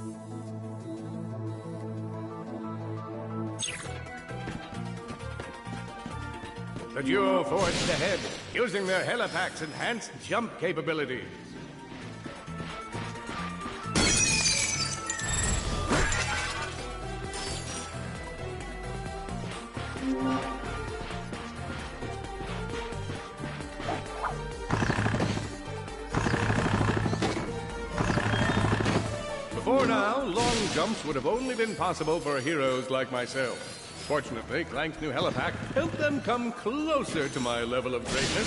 The duo forged ahead, using their Helipack's enhanced jump capabilities. Before now, long jumps would have only been possible for heroes like myself. Fortunately, Clank's new Helipack helped them come closer to my level of greatness.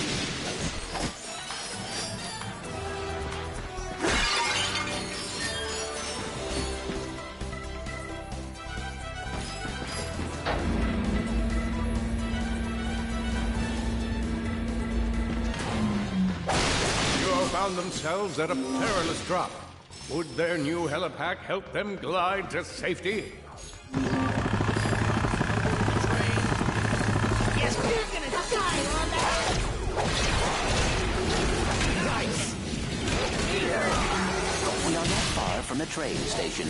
The duo found themselves at a perilous drop. Would their new Helipack help them glide to safety?
Yes, we're gonna die on that! Nice!
We are not far from the train station.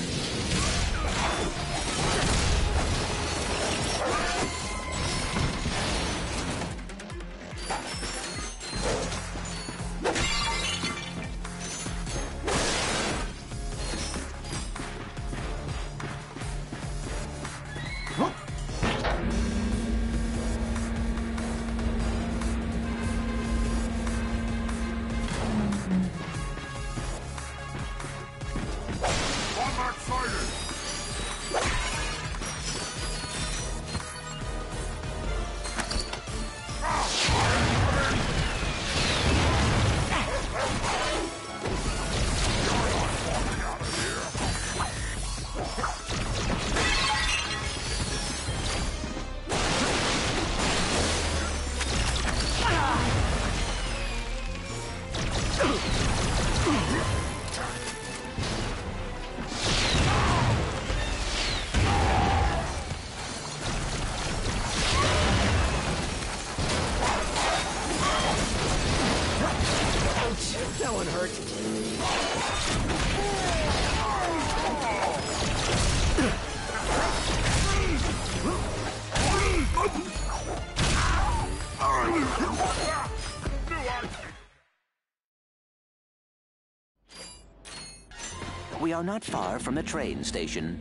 That one hurt.
We are not far from the train station.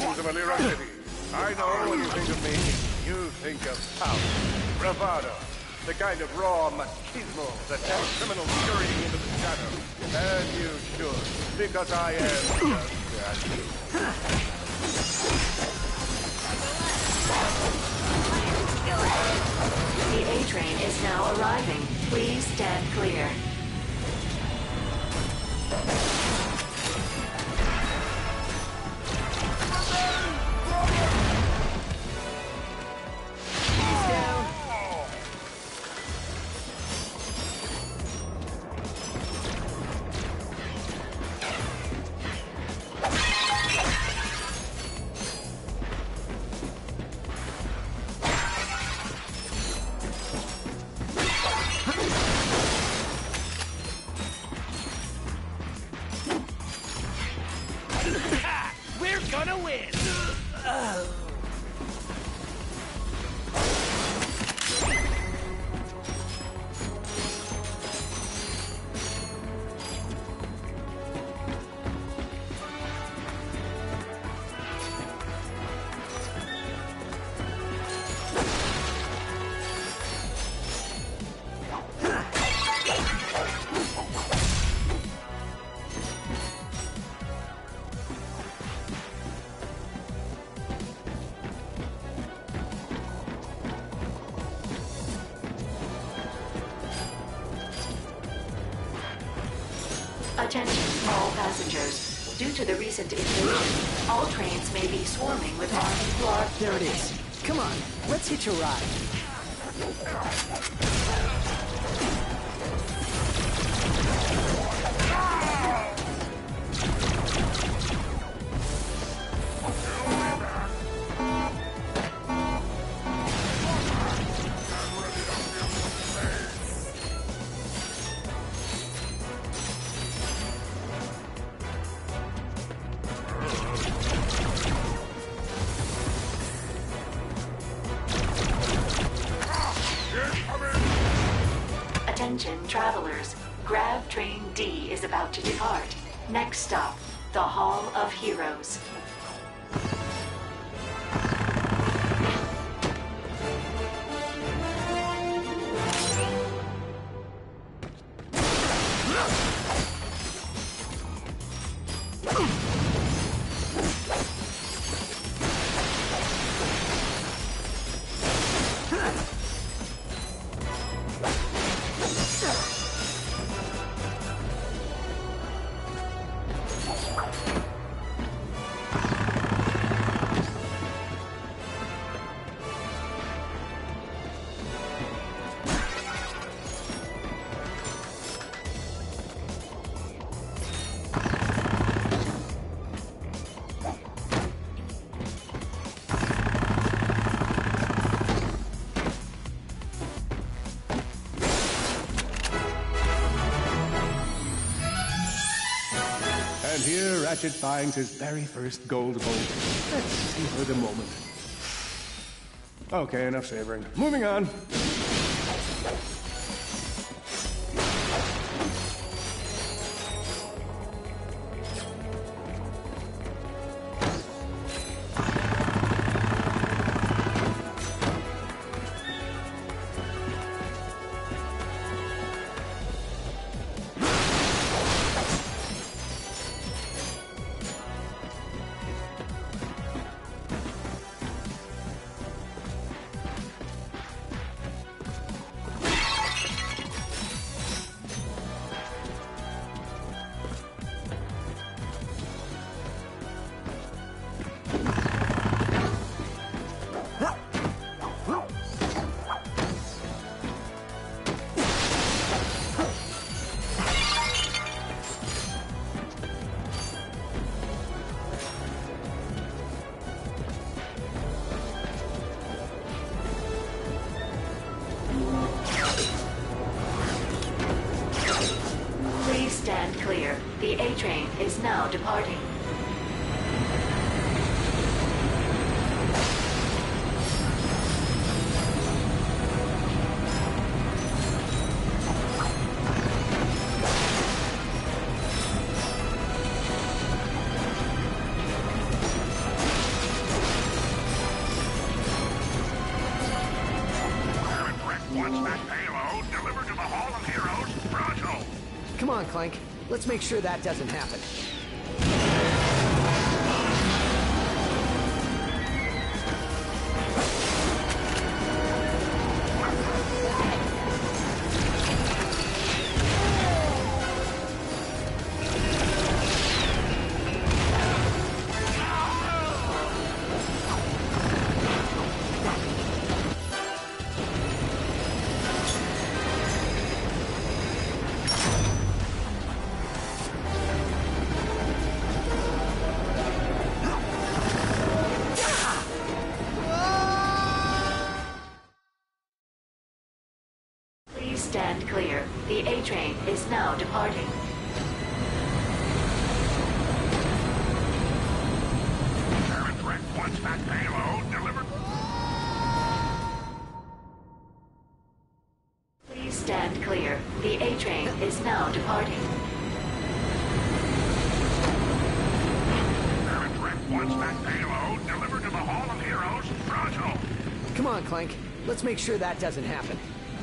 citizens of Alira City. I know when you think of me, you think of power, bravado, the kind of raw machismo that sends criminals scurrying into the shadows. And you should, because I am just that.
The A-Train is now arriving. Please stand clear.
We're gonna win!
Attention, all passengers. Due to the recent invasion, all trains may be swarming with armed guard.
There it is. Come on, let's hitch a ride.
Attention, travelers. Grav Train D is about to depart. Next stop, the Hall of Heroes.
And here Ratchet finds his very first gold bolt. Let's savor the moment. Okay, enough savoring. Moving on.
Please stand clear. The A-Train is now departing.
Let's make sure that doesn't happen.
Stand clear. The A-Train is now departing.
Once that payload delivered...
Please stand clear. The A-Train is now departing.
Once that payload delivered to the Hall of Heroes, fragile.
Come on, Clank. Let's make sure that doesn't happen.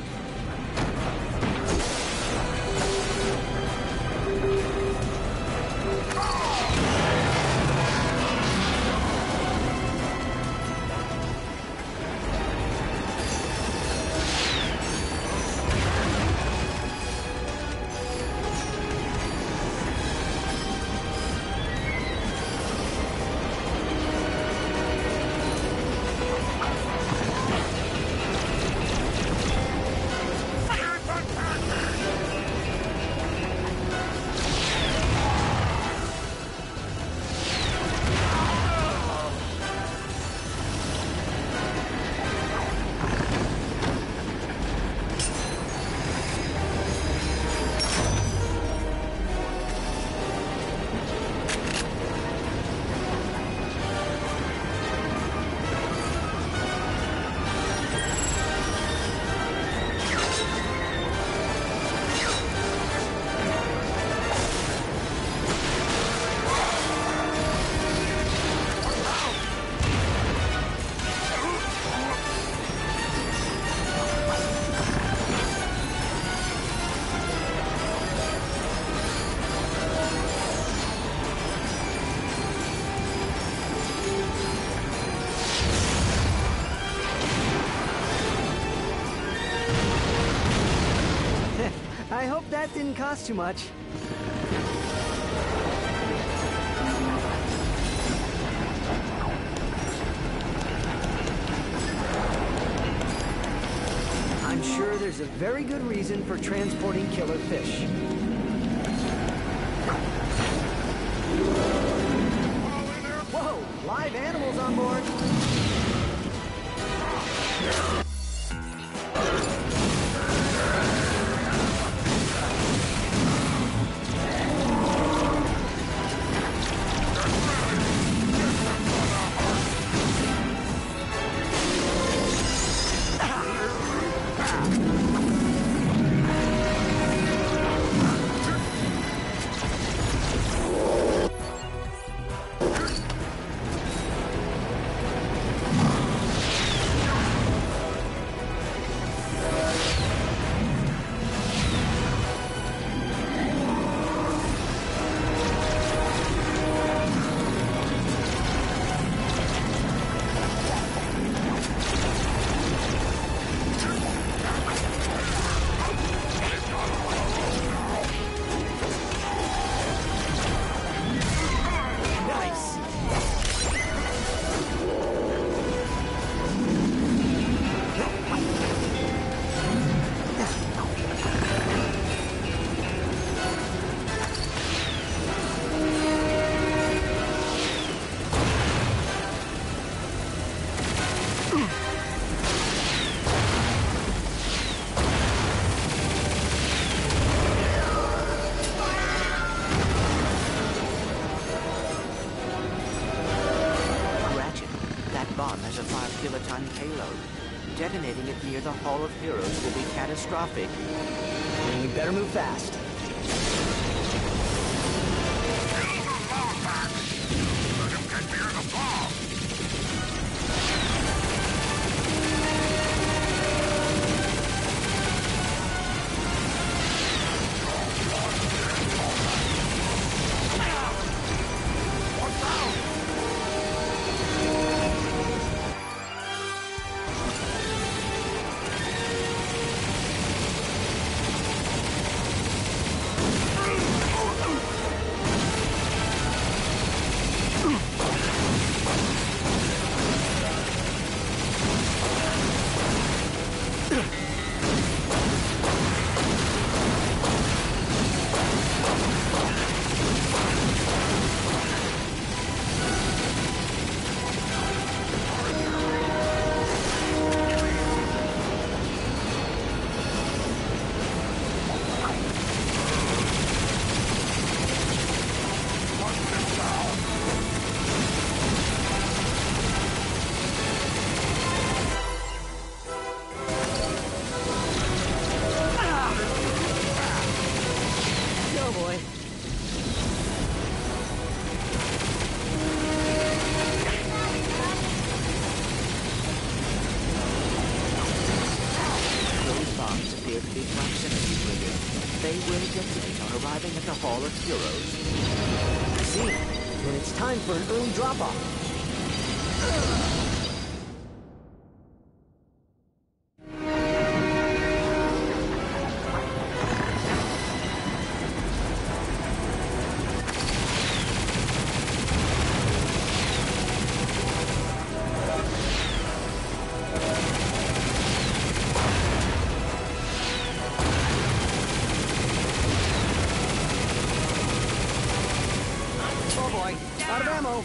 I hope that didn't cost too much. I'm sure there's a very good reason for transporting killer fish. Whoa! Live animals on board!
kiloton payload. Detonating it near the Hall of Heroes will be catastrophic.
Then you better move fast.
Hall of Heroes.
I see. Then it's time for an early drop-off.
Oh boy, out of ammo.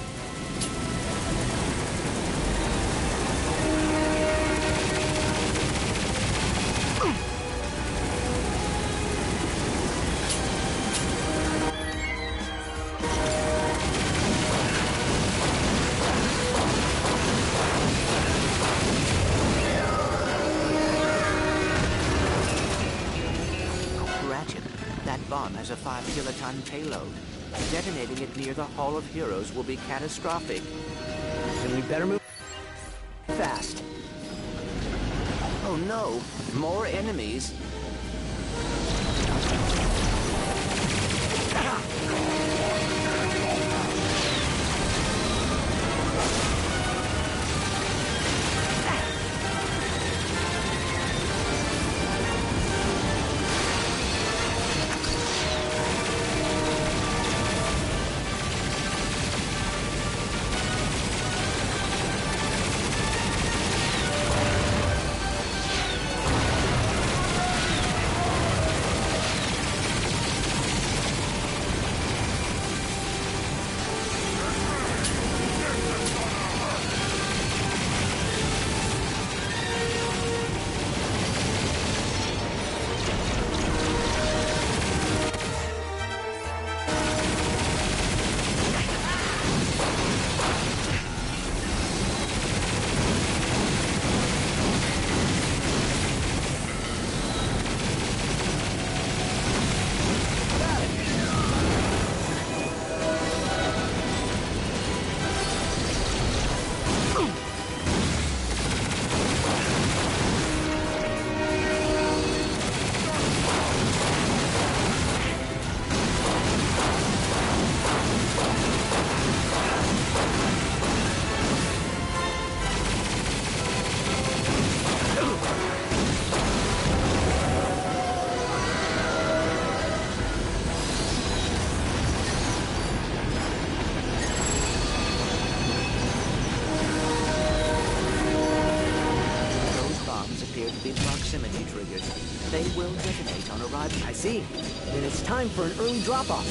Ratchet, that bomb has a five kiloton payload. Detonating it near the Hall of Heroes will be catastrophic.
Then we better move fast.
Oh no, more enemies. Proximity triggered. They will detonate on arrival.
I see. Then it's time for an early drop-off.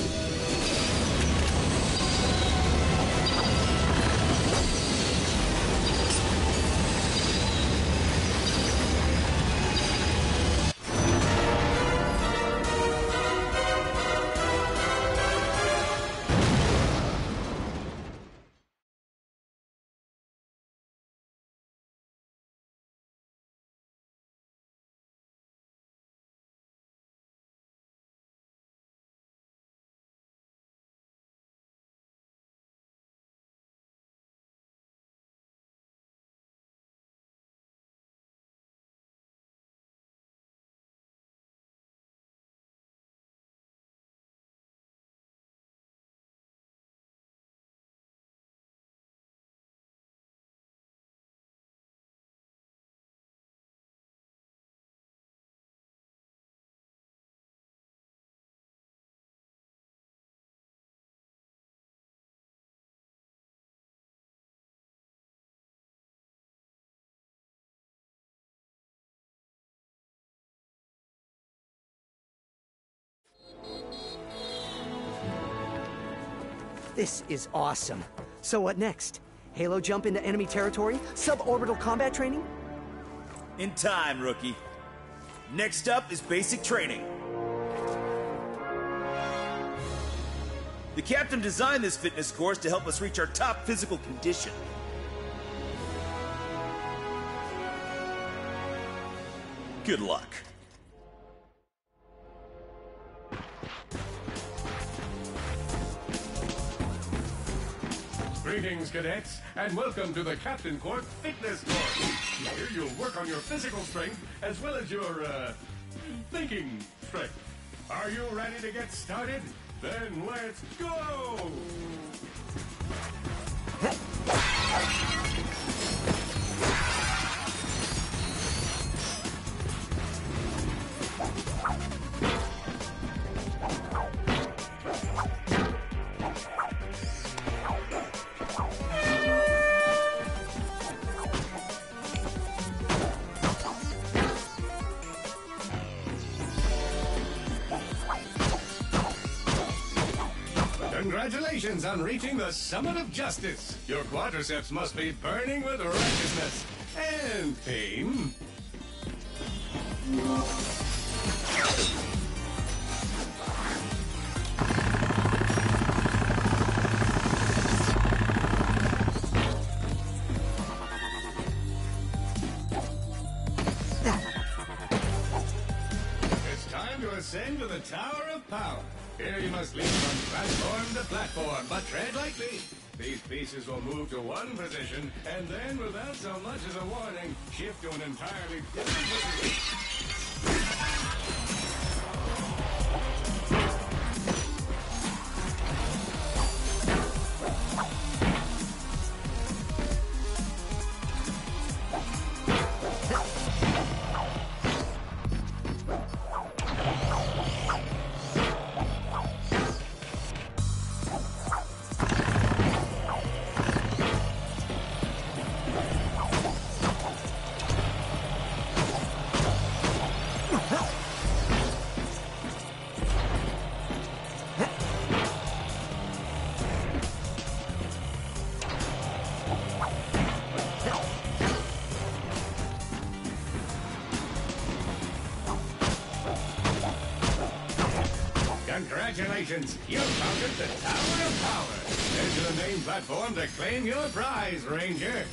This is awesome. So what next? Halo jump into enemy territory? Suborbital combat training?
In time, rookie. Next up is basic training. The captain designed this fitness course to help us reach our top physical condition. Good luck.
Greetings, cadets, and welcome to the Captain Court Fitness Course. Here you'll work on your physical strength as well as your, uh, thinking strength. Are you ready to get started? Then let's go! Congratulations on reaching the summit of justice. Your quadriceps must be burning with righteousness and pain. It's time to ascend to the Tower of Power. Here you must leap from platform to platform, but tread lightly. These pieces will move to one position, and then, without so much as a warning, shift to an entirely different position. Congratulations! You've conquered the Tower of Power! Head to the main platform to claim your prize, Ranger!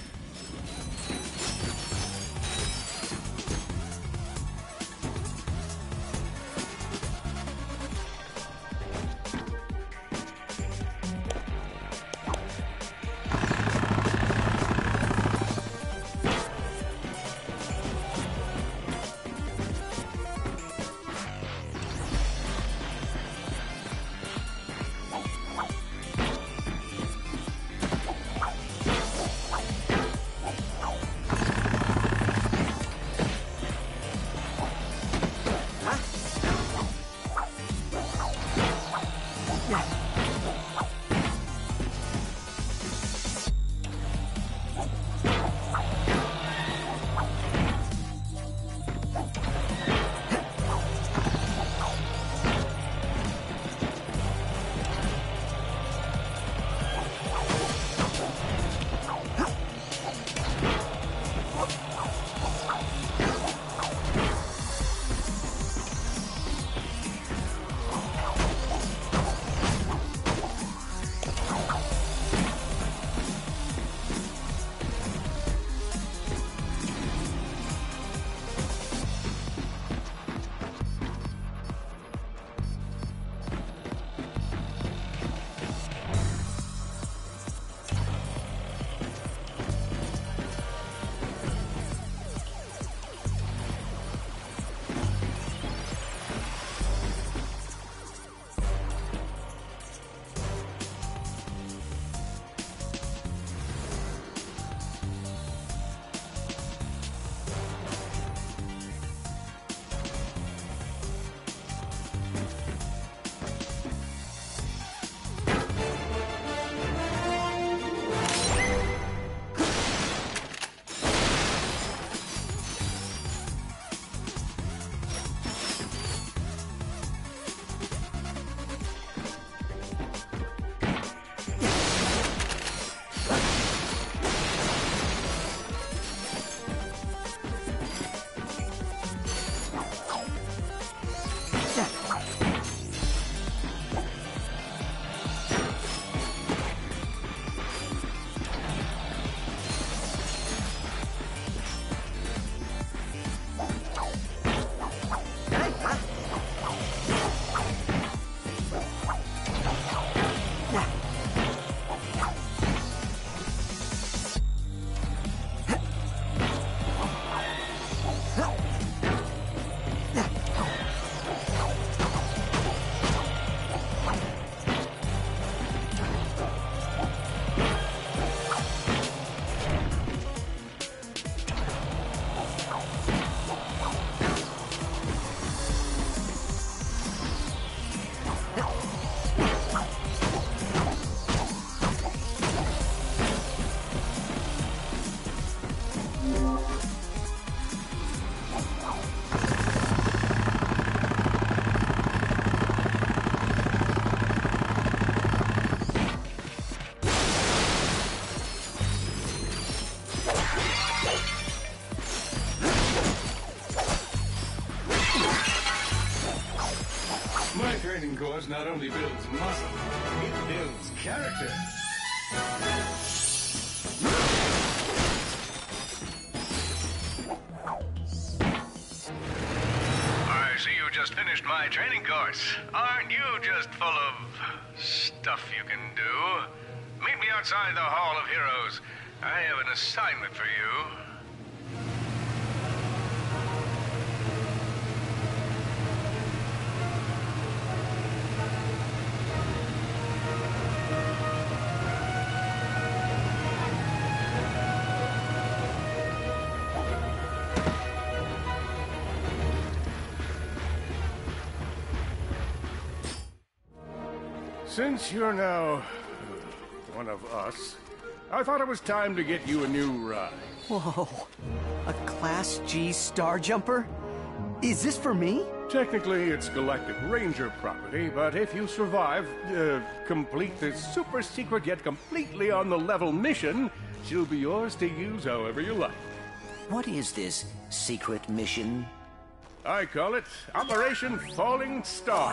not only builds muscle, it builds character.
I see you just finished my training course. Aren't you just full of stuff you can do? Meet me outside the Hall of Heroes. I have an assignment for you.
Since you're now one of us, I thought it was time to get you a new ride.
Whoa, a Class G Star Jumper? Is this for me?
Technically, it's Galactic Ranger property, but if you survive, uh, complete this super secret yet completely on the level mission, she'll be yours to use however you like.
What is this secret mission?
I call it Operation Falling Star.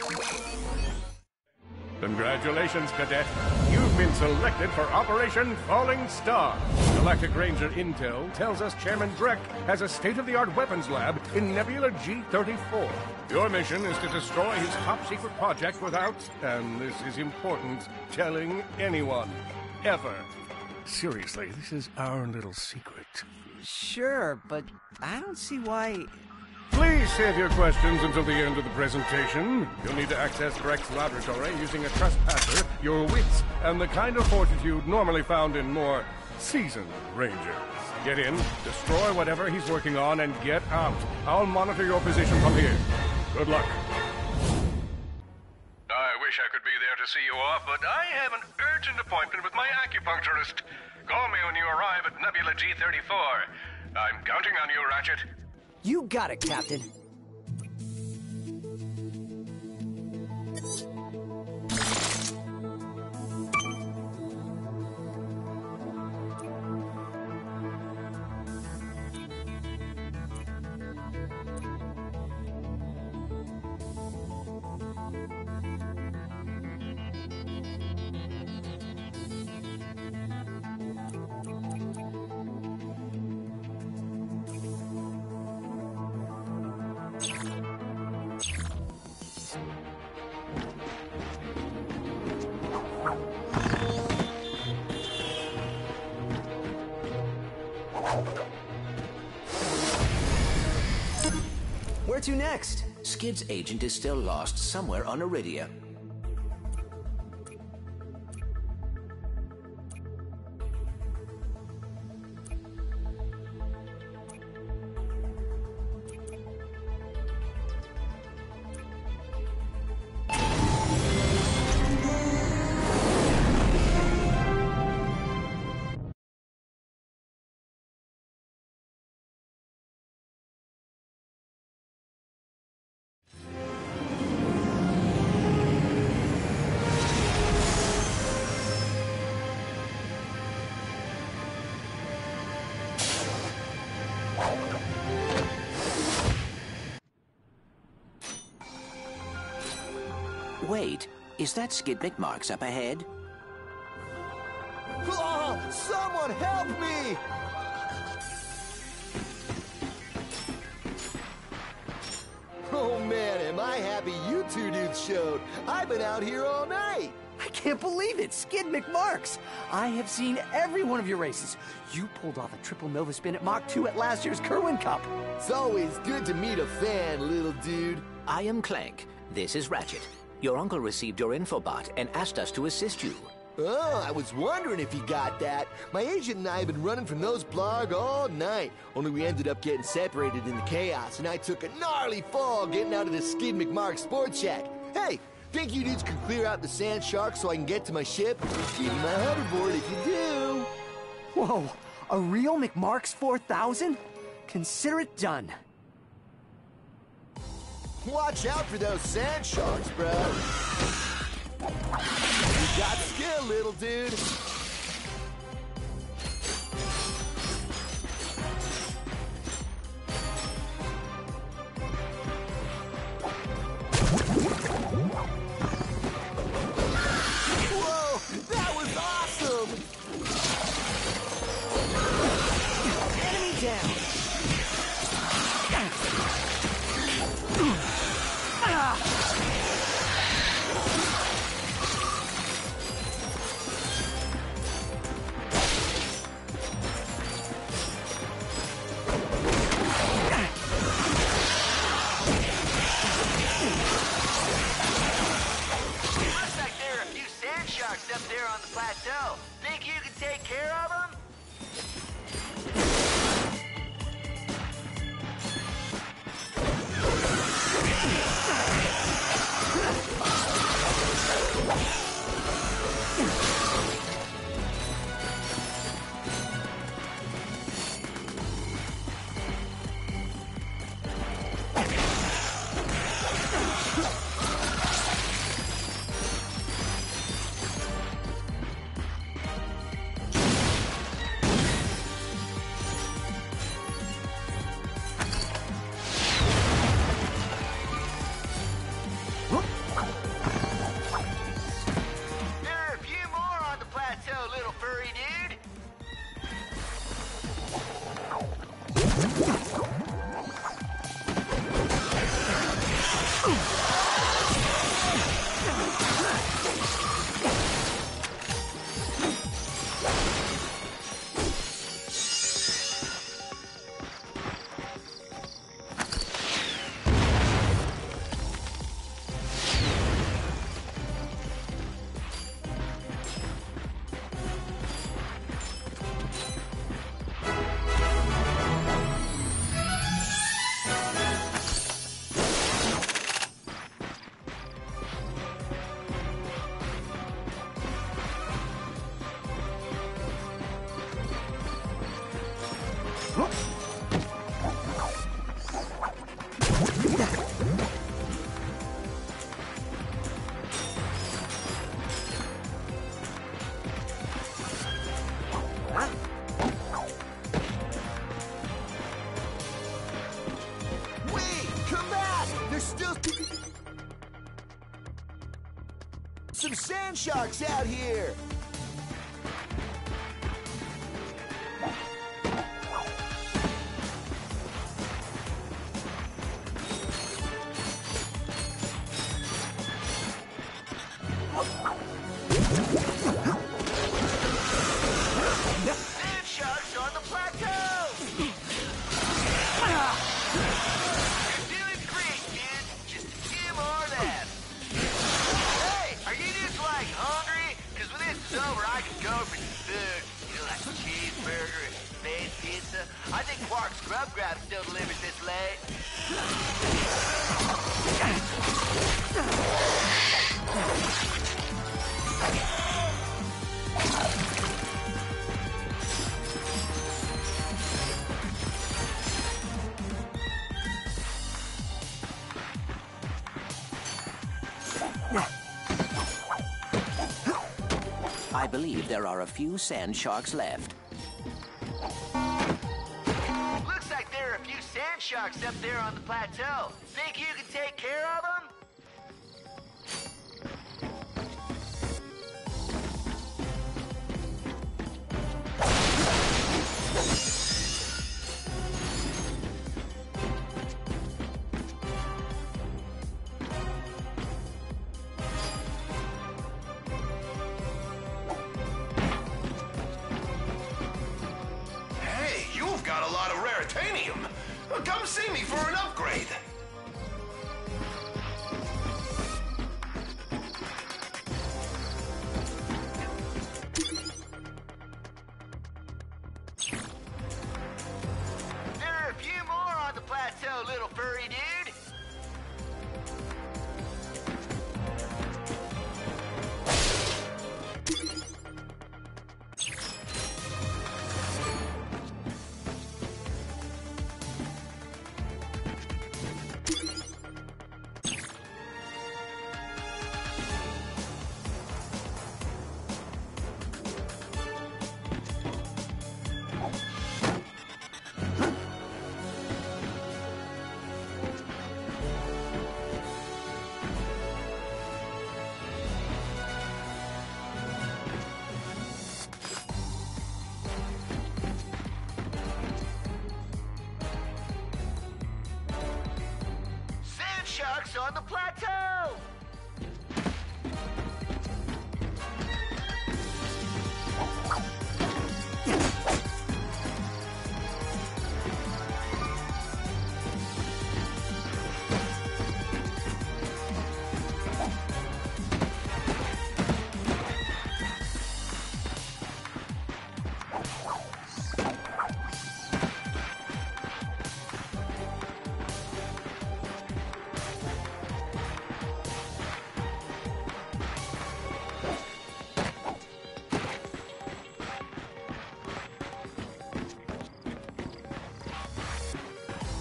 Congratulations, Cadet. You've been selected for Operation Falling Star. Galactic Ranger Intel tells us Chairman Drek has a state-of-the-art weapons lab in Nebula G thirty-four. Your mission is to destroy his top-secret project without, and this is important, telling anyone. Ever. Seriously, this is our little secret.
Sure, but I don't see why...
Please save your questions until the end of the presentation. You'll need to access Drek's laboratory using a trespasser, your wits, and the kind of fortitude normally found in more seasoned Rangers. Get in, destroy whatever he's working on, and get out. I'll monitor your position from here. Good luck.
I wish I could be there to see you off, but I have an urgent appointment with my acupuncturist. Call me when you arrive at Nebula G thirty-four. I'm counting on you, Ratchet.
You got it, Captain. Where to next?
Skid's agent is still lost somewhere on Iridia. Wait, is that Skid McMarx up ahead?
Oh, someone help me! Oh man, am I happy you two dudes showed. I've been out here all night.
I can't believe it, Skid McMarx. I have seen every one of your races. You pulled off a triple Nova spin at Mach two at last year's Kerwin Cup.
It's always good to meet a fan, little dude.
I am Clank. This is Ratchet. Your uncle received your infobot and asked us to assist you.
Oh, I was wondering if you got that. My agent and I have been running from those blarg all night. Only we ended up getting separated in the chaos, and I took a gnarly fall getting out of the Skid McMarx Sports Shack. Hey, think you dudes can clear out the sand shark so I can get to my ship? Give me my hoverboard if you do.
Whoa, a real McMarx four thousand? Consider it done.
Watch out for those sand sharks, bro. You got skill, little dude.
sharks up there on the plateau. Think you can take care of them?
Some sand sharks out here!
Sand sharks on the plateau! You're doing great, kid. Just a few more left. Hey, are you just like hungry? Because when this is over, I can go for some food. You know, like cheeseburger and space pizza. I think Quark's Grub Grab still delivers this late. I believe there are a few sand sharks left. Looks like there are a few sand sharks up there on the plateau. Think you can take care of them?
Hey, you've got a lot of raritanium. Well, come see me for an upgrade.
There are a few more on the plateau, little furry dude. Sand sharks on the plateau!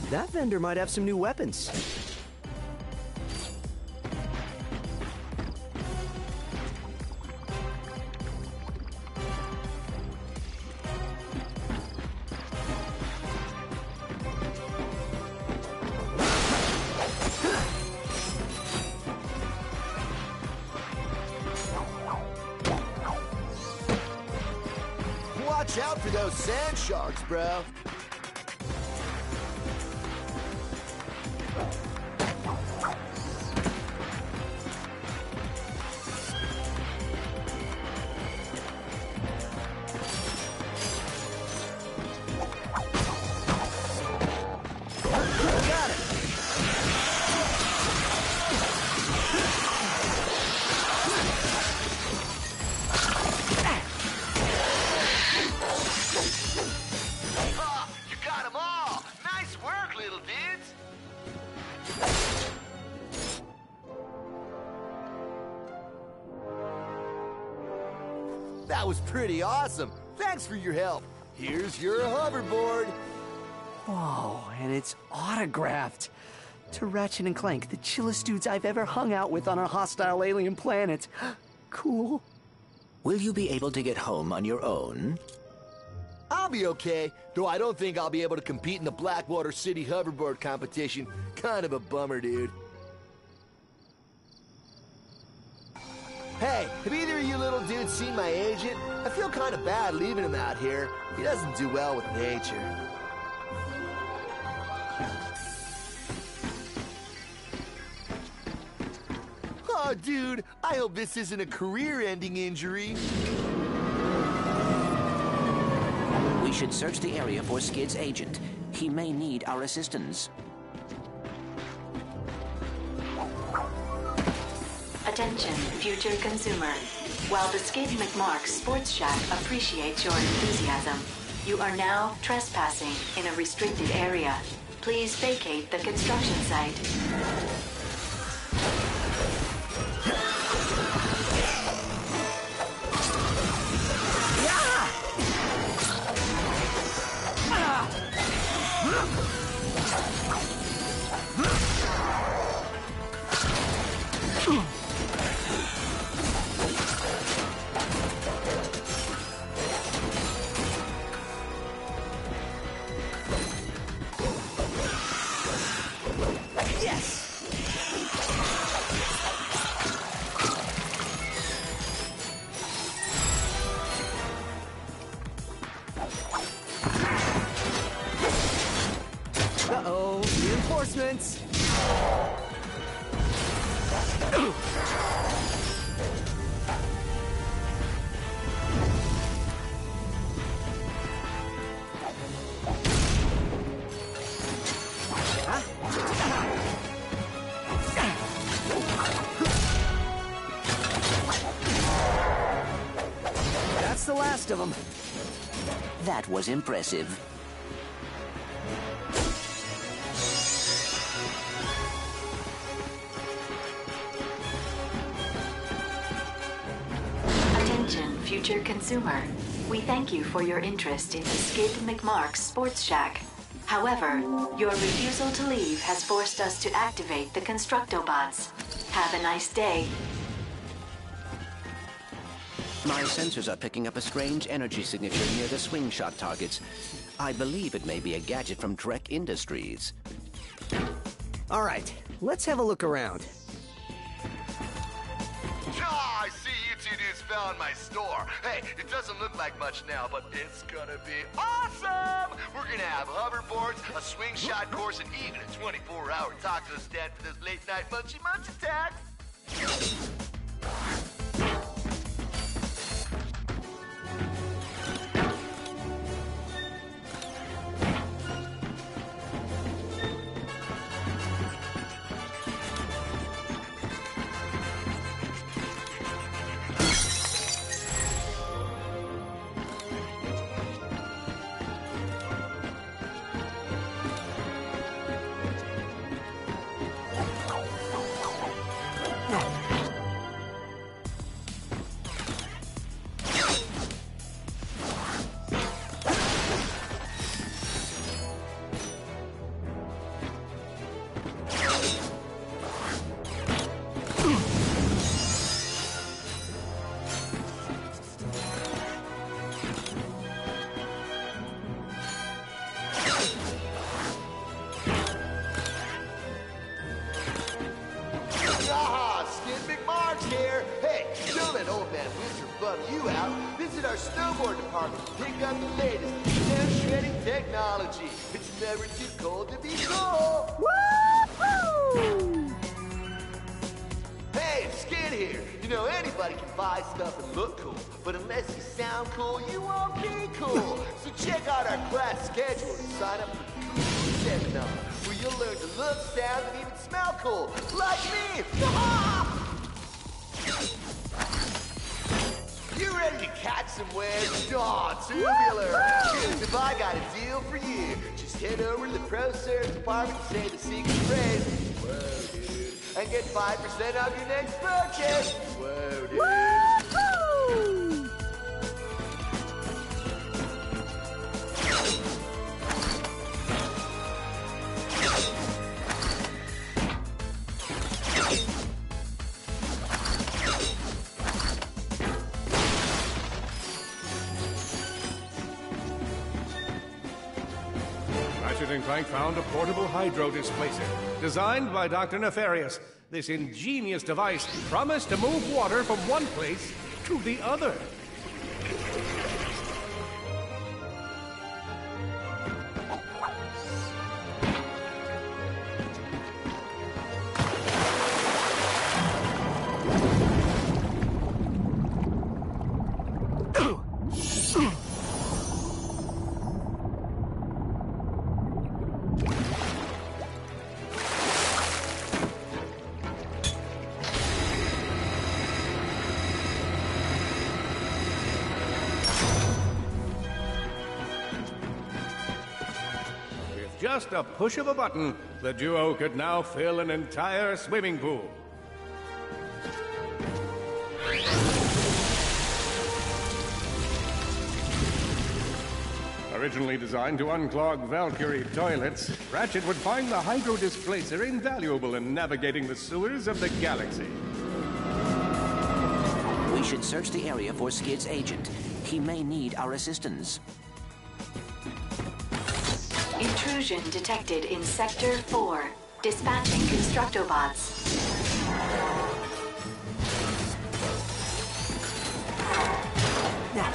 That vendor might have some new weapons.
Watch out for those sand sharks, bro.
Got it.
Oh, you got them all. Nice work, little dudes.
That was pretty awesome. Thanks for your help. Here's your hoverboard.
Whoa, and it's autographed. To Ratchet and Clank, the chillest dudes I've ever hung out with on a hostile alien planet. Cool.
Will you be able to get home on your own?
I'll be okay, though I don't think I'll be able to compete in the Blackwater City hoverboard competition. Kind of a bummer, dude. Hey, have either of you little dudes seen my agent? I feel kind of bad leaving him out here. He doesn't do well with nature. Oh, dude, I hope this isn't a career-ending injury.
We should search the area for Skid's agent. He may need our assistance.
Attention, future consumer. While the Skid McMark Sports Shack appreciates your enthusiasm, you are now trespassing in a restricted area. Please vacate the construction site.
Uh-oh, reinforcements! That's the last of them.
That was impressive.
Attention, future consumer. We thank you for your interest in the Skid McMark Sports Shack. However, your refusal to leave has forced us to activate the Constructobots. Have a nice day.
My sensors are picking up a strange energy signature near the swing shot targets. I believe it may be a gadget from Drek Industries.
All right, let's have a look around.
Ah, I see you two dudes found my store. Hey, it doesn't look like much now, but it's gonna be awesome! We're gonna have hoverboards, a swing shot course, and even a twenty-four hour taco stand for those late night munchy munch attacks.
you out, visit our snowboard department to pick up the latest detail shredding technology. It's never too cold to be cool. Woo-hoo! Hey, it's Skid here. You know, anybody can buy stuff and look cool, but unless you sound cool, you won't be cool. So check out our class schedule and sign up for the cool seminar, where you'll learn to look, sound, and even smell cool, like me. You ready to catch some waves? Aw, tubular! Because if I got a deal for you, just head over to the Pro Service Department and say the secret phrase, whoa, dude, and get five percent off your next purchase. Whoa, dude. Woo-hoo!
Ratchet and Clank found a portable hydro displacer designed by Doctor Nefarious. This ingenious device promised to move water from one place to the other. Just a push of a button, the duo could now fill an entire swimming pool. Originally designed to unclog Valkyrie toilets, Ratchet would find the hydro displacer invaluable in navigating the sewers of the galaxy.
We should search the area for Skid's agent. He may need our assistance.
Intrusion detected in Sector four. Dispatching Constructobots.
Down.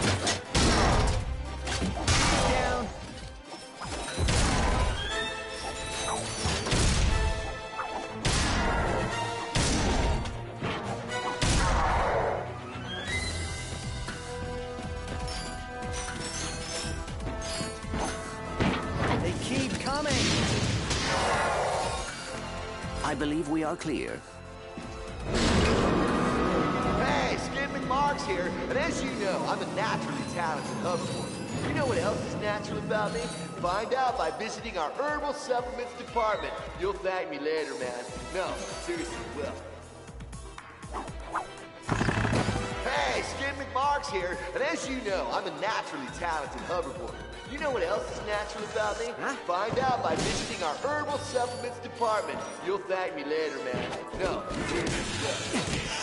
They keep coming.
I believe we are clear.
Hey, Skid McMarks here, and as you know, I'm a naturally talented hoverboarder. You know what else is natural about me? Find out by visiting our herbal supplements department. You'll thank me later, man. No, seriously, you will. Hey, Skid McMarks here, and as you know, I'm a naturally talented hoverboarder. You know what else is natural about me? Huh? Find out by visiting our herbal supplements department. You'll thank me later, man. No, seriously, you will.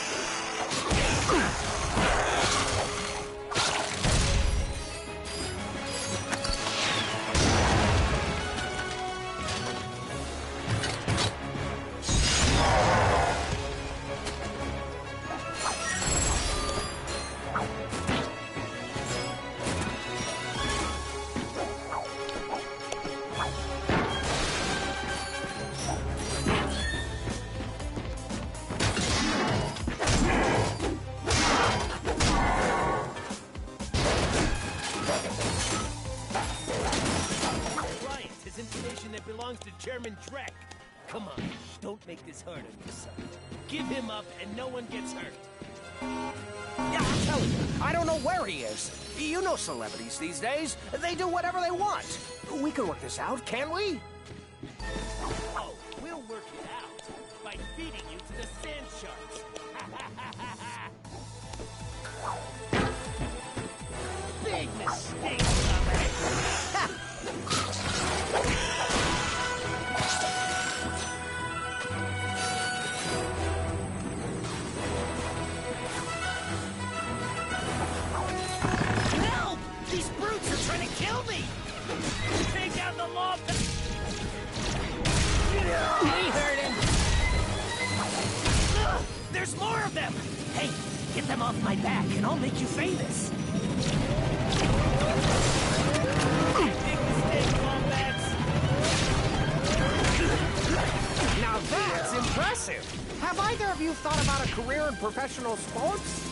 To Chairman Drek. Come on, don't make this hard on yourself. Give him up and no one gets hurt.
Yeah, I'm telling you, I don't know where he is. You know celebrities these days. They do whatever they want. We can work this out, can't we?
Oh, we'll work it out by feeding you to the sand sharks. Big mistake, Lumber. These brutes are trying to kill me! Take out the law! He heard him!
Get them off my back, and I'll make you famous.
Now that's impressive. Have either of you thought about a career in professional sports?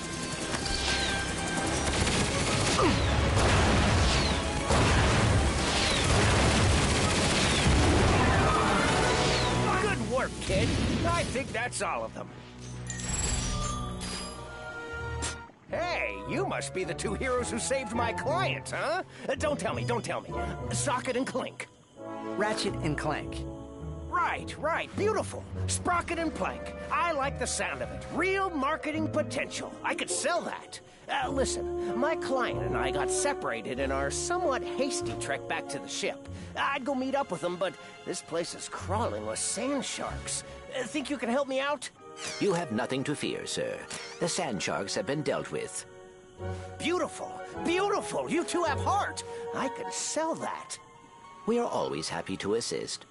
Good work, kid. I think that's all of them. Hey, you must be the two heroes who saved my client, huh? Uh, don't tell me, don't tell me. Socket and Clink.
Ratchet and Clank.
Right, right, beautiful. Sprocket and Plank. I like the sound of it. Real marketing potential. I could sell that. Uh, listen, my client and I got separated in our somewhat hasty trek back to the ship. I'd go meet up with them, but this place is crawling with sand sharks. Uh, think you can help me out?
You have nothing to fear, sir. The sand sharks have been dealt with.
Beautiful, beautiful. You two have heart. I could sell that.
We are always happy to assist.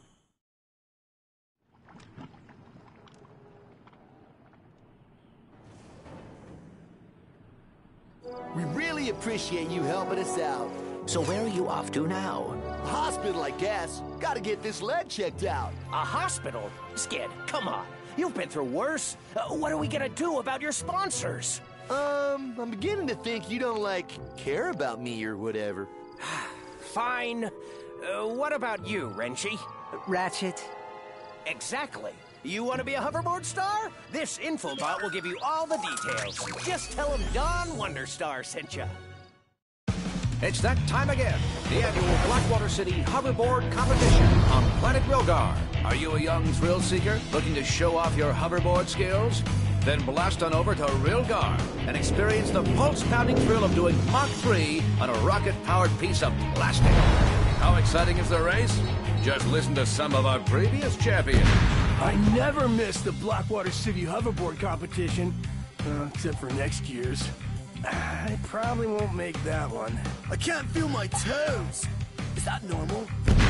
We really appreciate you helping us out.
So where are you off to now?
Hospital, I guess. Gotta get this lead checked out.
A hospital? Skid, come on. You've been through worse. Uh, what are we gonna do about your sponsors?
Um, I'm beginning to think you don't, like, care about me or whatever.
Fine. Uh, what about you, Renchi?
Ratchet.
Exactly. You want to be a hoverboard star? This infobot will give you all the details. Just tell him Don Wonderstar sent you.
It's that time again. The annual Blackwater City Hoverboard Competition on Planet Rilgar. Are you a young thrill seeker looking to show off your hoverboard skills? Then blast on over to Rilgar and experience the pulse-pounding thrill of doing Mach three on a rocket-powered piece of plastic. How exciting is the race? Just listen to some of our previous champions.
I never miss the Blackwater City Hoverboard Competition, uh, except for next year's. I probably won't make that one.
I can't feel my toes. Is that normal?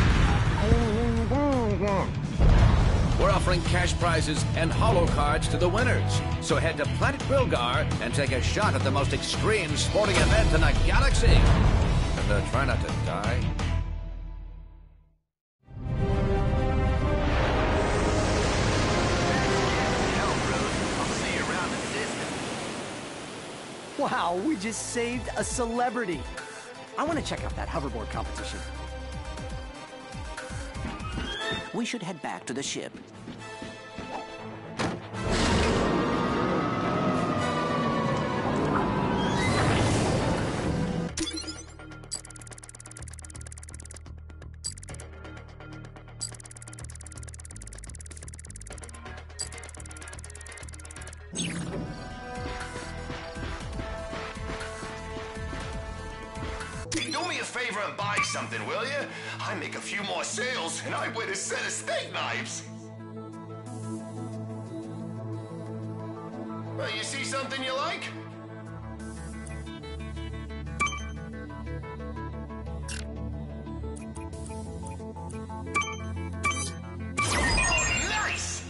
We're offering cash prizes and holo cards to the winners. So head to Planet Rilgar and take a shot at the most extreme sporting event in the galaxy. And uh, try not to die.
Wow, we just saved a celebrity. I want to check out that hoverboard competition.
We should head back to the ship.
Do me a favor and buy something, will you? I make a few more sales, and I win a set of steak knives. Well, you see something you like? Oh, nice!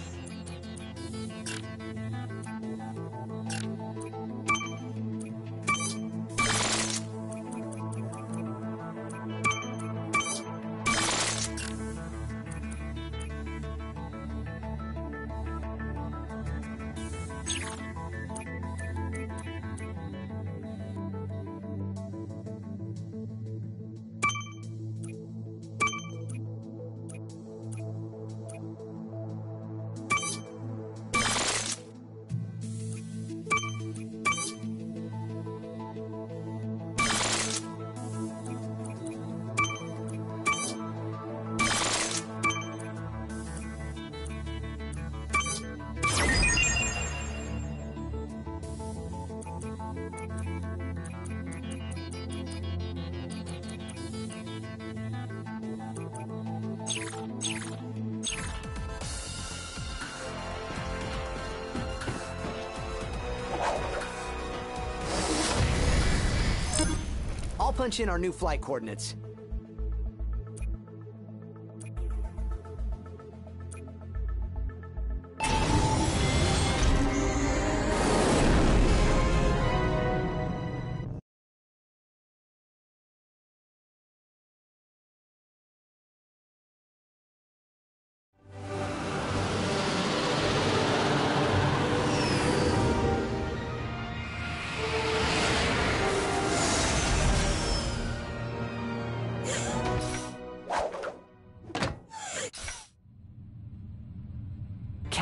I'll punch in our new flight coordinates.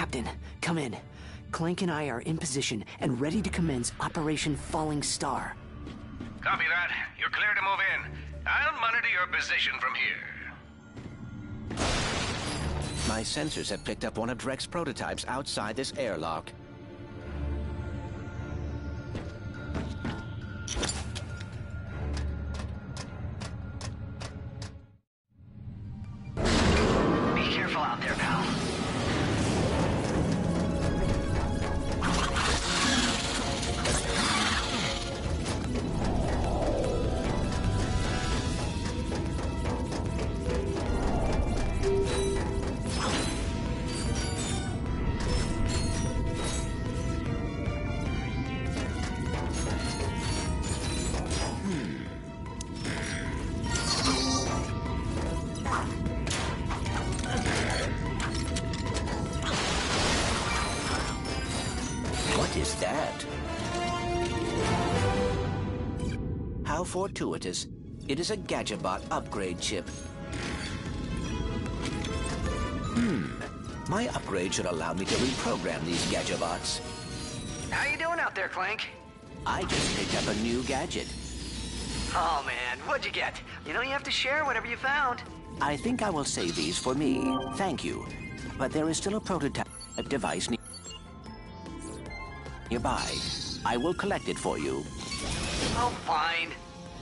Captain, come in. Clank and I are in position and ready to commence Operation Falling Star.
Copy that. You're clear to move in. I'll monitor your position from here.
My sensors have picked up one of Drek's prototypes outside this airlock.
Be careful out there, pal.
What is that? How fortuitous. It is a Gadgetbot upgrade chip. Hmm. My upgrade should allow me to reprogram these Gadgetbots.
How you doing out there, Clank?
I just picked up a new gadget.
Oh, man, what'd you get? You know you have to share whatever you found.
I think I will save these for me. Thank you. But there is still a prototype device ne- nearby. I will collect it for you.
Oh, fine.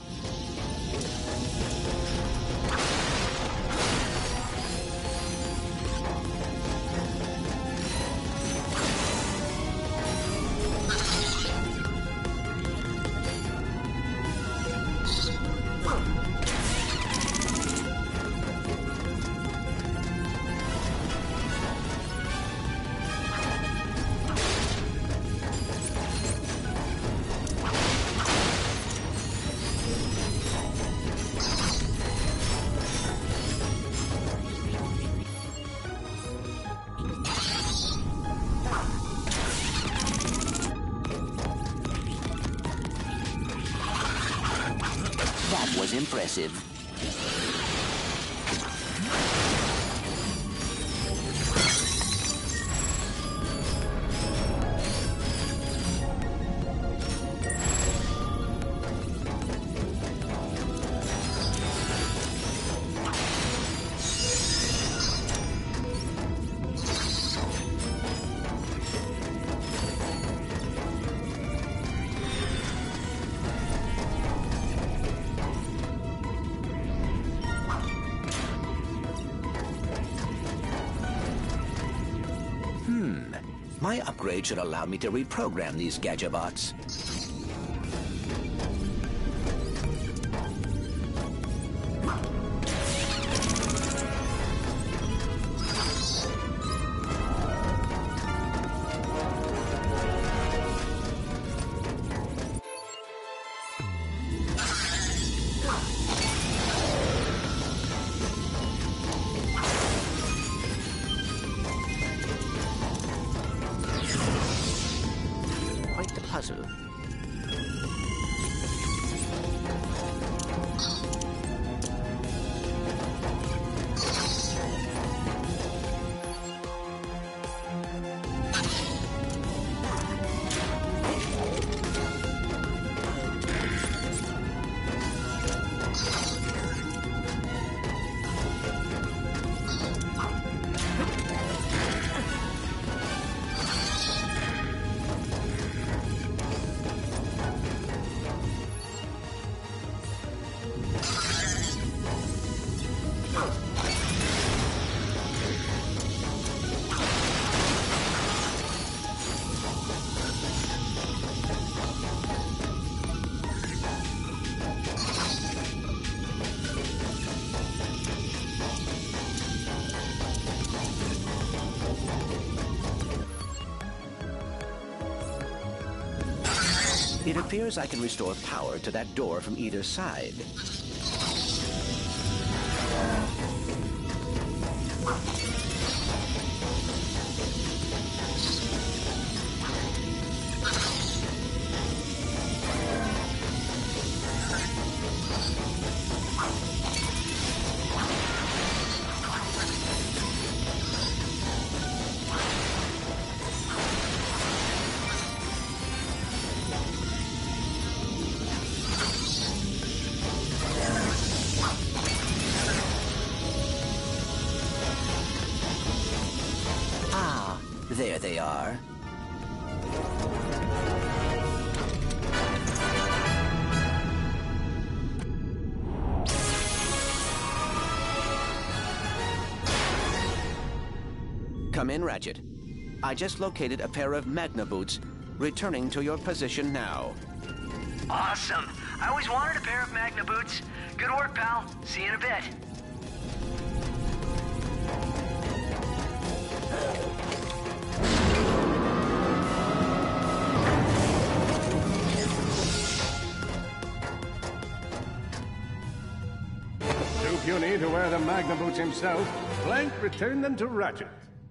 That was impressive. Hmm. My upgrade should allow me to reprogram these Gadgetbots. Quite the puzzle. It appears I can restore power to that door from either side.
There they are. Come in, Ratchet. I just located a pair of Magna boots, returning to your position now.
Awesome. I always wanted a pair of Magna boots. Good work, pal. See you in a bit.
Too puny to wear the Magna boots himself, Clank returned them to Ratchet.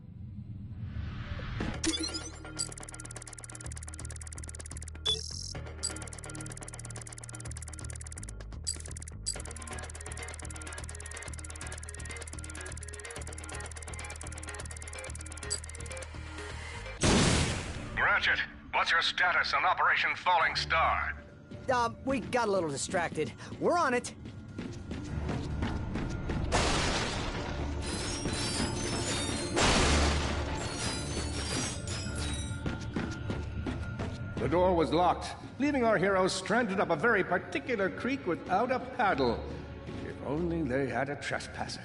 Ratchet, what's your status on Operation Falling Star?
Uh, we got a little distracted. We're on it.
The door was locked, leaving our heroes stranded up a very particular creek without a paddle. If only they had a trespasser.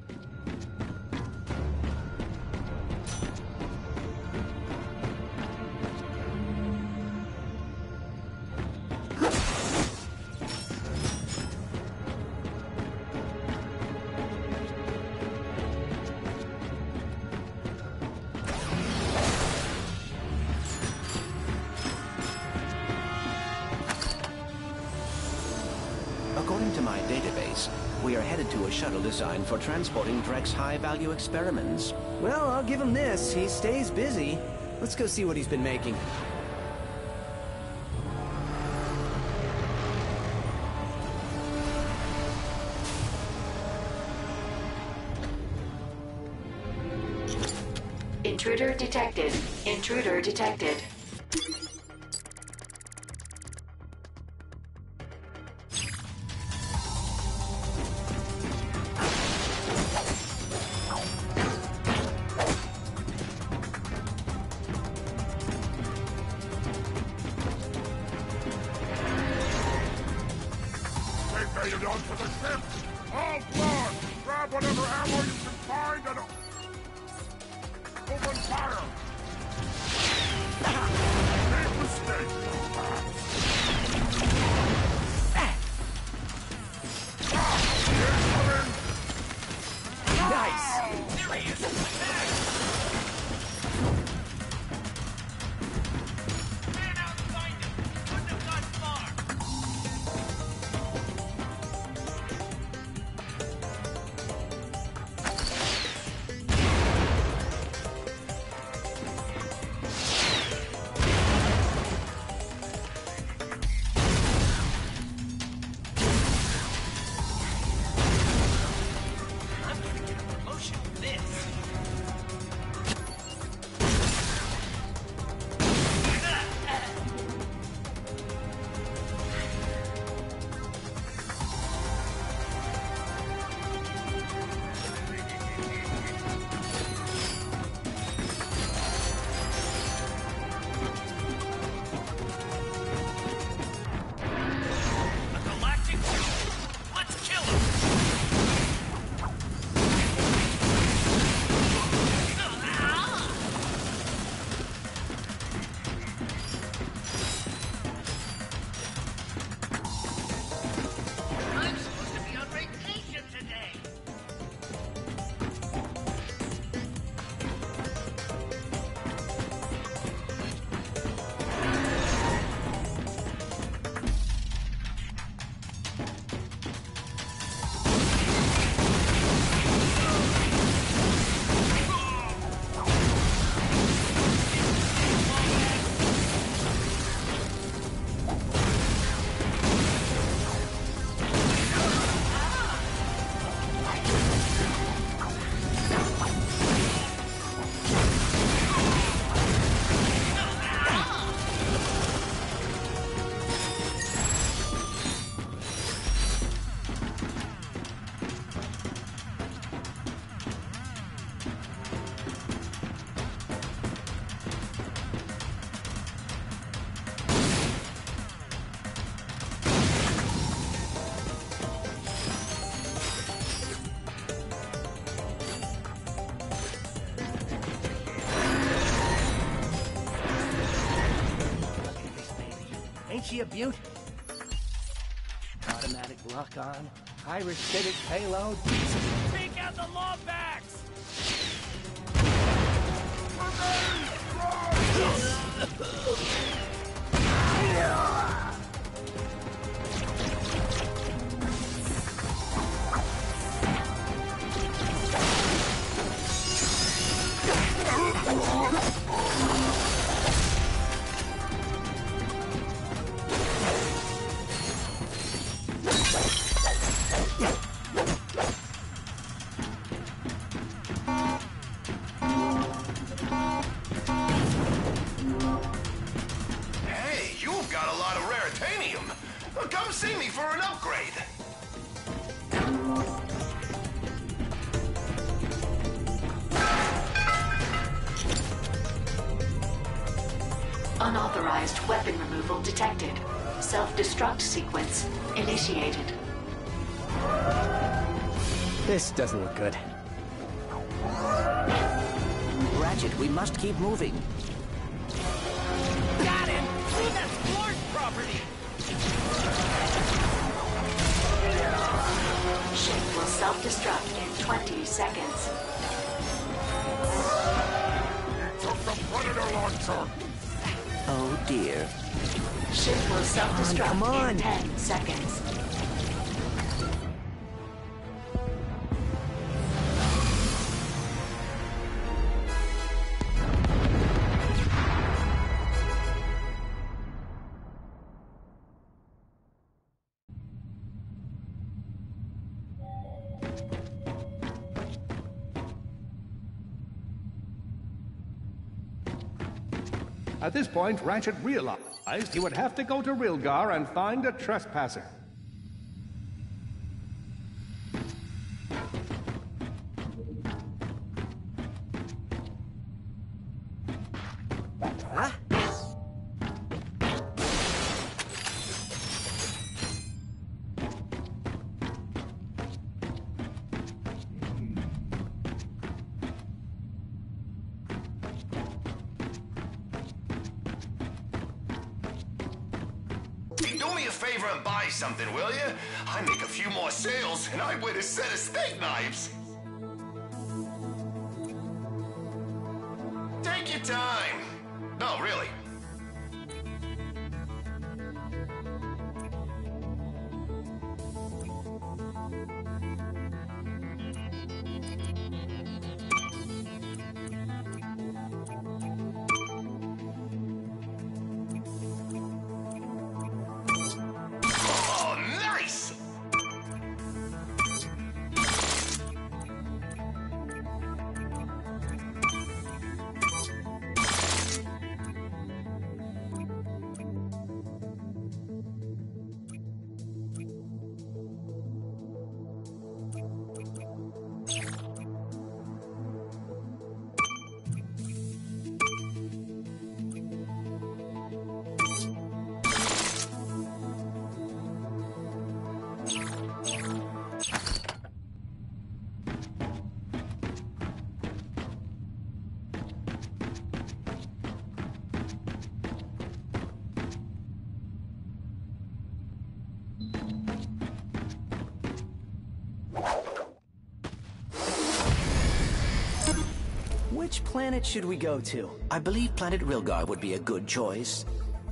According to my database, we are headed to a shuttle designed for transporting Drek's high-value experiments.
Well, I'll give him this. He stays busy. Let's go see what he's been making.
Intruder detected. Intruder detected.
Take it onto the ship! All floor! Grab whatever ammo you can find and open fire! Big mistake!
Nice!
There he is! Man out and find him! Couldn't have gone far! a beaut. Automatic lock-on, high-restricted payload. Take out the Lombax!
Hey, you've got a lot of raritanium. Well, come see me for an upgrade.
Unauthorized weapon removal detected. Self-destruct sequence initiated.
This doesn't look good.
Ratchet, we must keep moving.
Got him! See, that's Floor's property!
Ship will self-destruct in twenty seconds.
Took the Predator launcher!
Oh dear.
Ship will self-destruct
Come on.
in ten seconds.
At this point, Ratchet realized he would have to go to Rilgar and find a trespasser.
Huh?
Hey, do me a favor and buy something, will you? I make a few more sales, and I win a set of steak knives. Take your time. No, really. Oh, nice!
Which planet should we go to?
I believe planet Rilgar would be a good choice.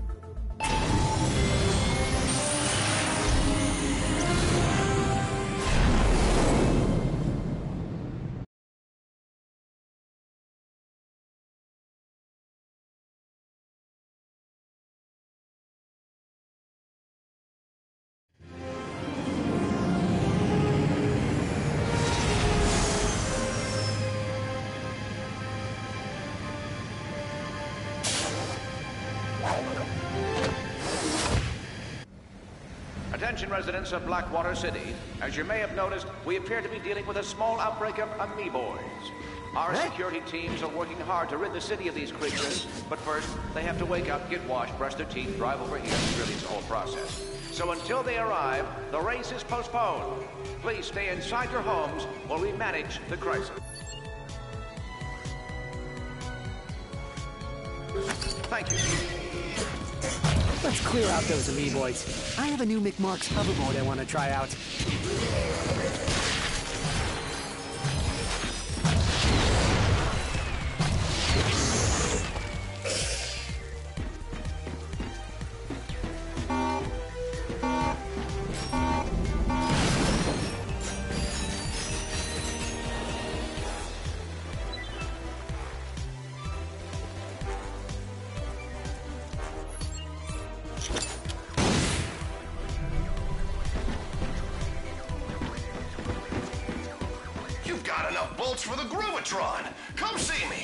Attention residents of Blackwater City. As you may have noticed, we appear to be dealing with a small outbreak of amoeboids. Our security teams are working hard to rid the city of these creatures, but first, they have to wake up, get washed, brush their teeth, drive over here. It's really the whole process. So until they arrive, the race is postponed. Please stay inside your homes while we manage the crisis. Thank you.
Let's clear out those amoeboids. I have a new McMarx hoverboard I want to try out.
bolts for the Groovitron. Come see me.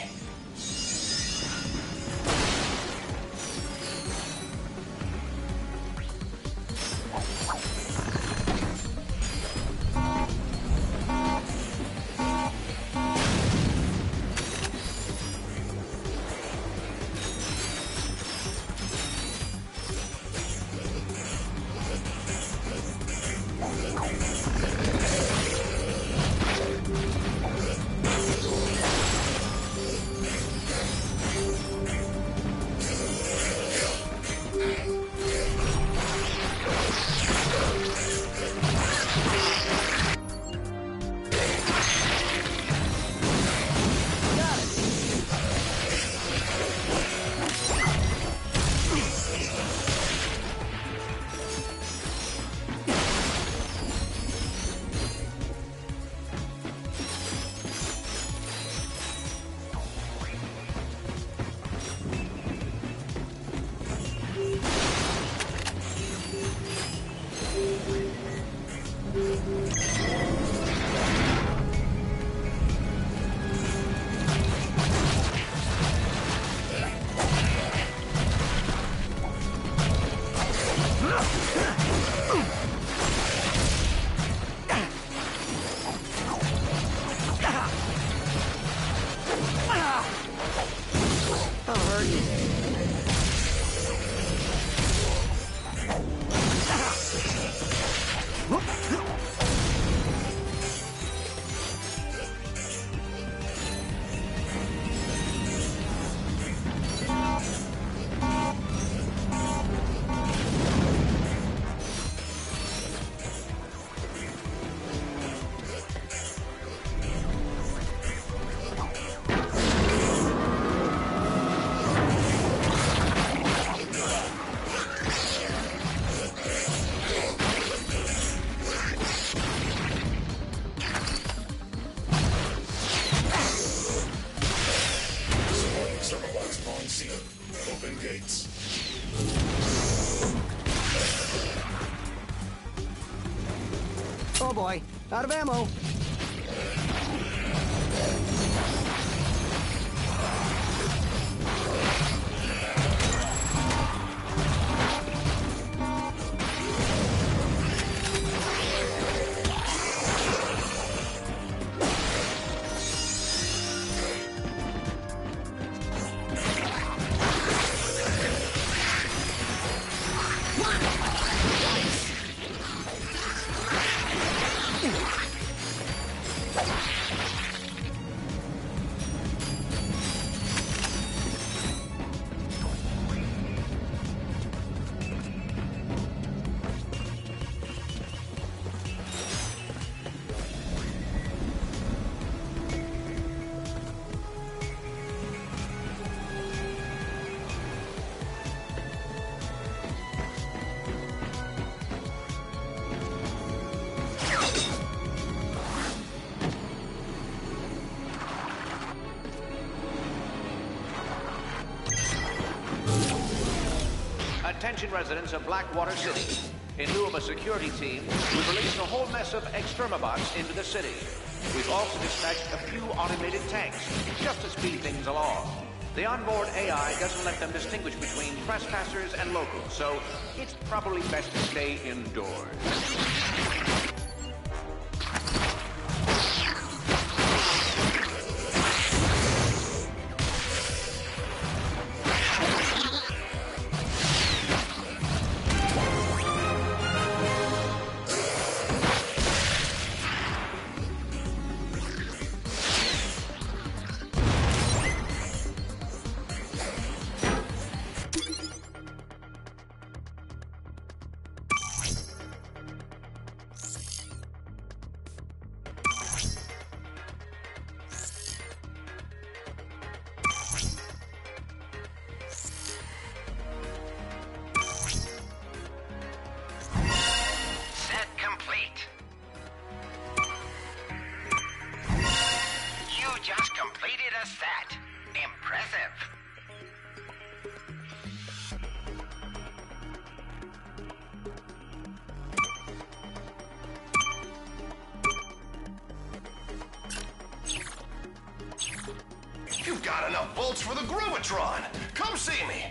Oh boy, out of ammo.
Attention residents of Blackwater City. In lieu of a security team, we've released a whole mess of extremabots into the city. We've also dispatched a few automated tanks, just to speed things along. The onboard A I doesn't let them distinguish between trespassers and locals, so it's probably best to stay indoors.
bolts for the Groovatron. Come see me.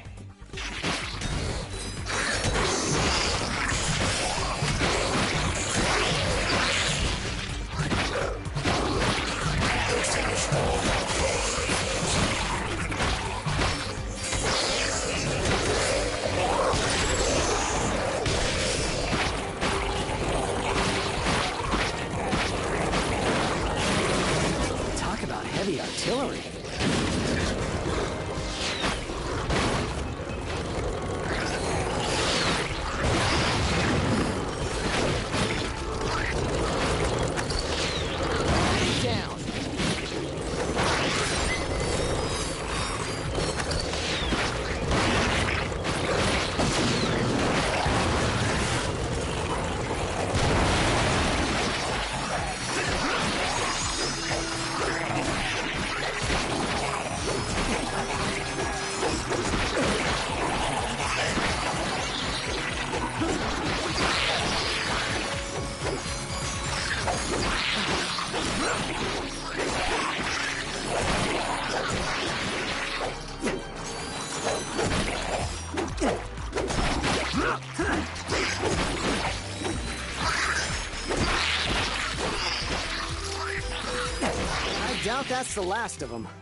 Talk about heavy artillery. Down. I doubt that's the last of them.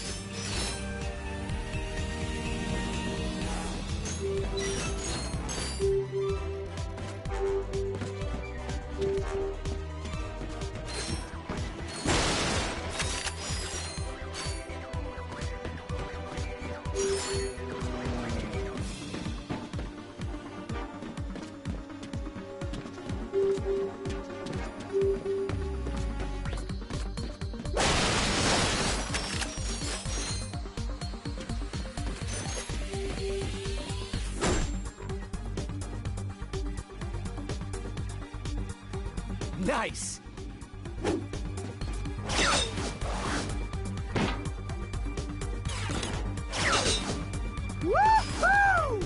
Nice! Woohoo!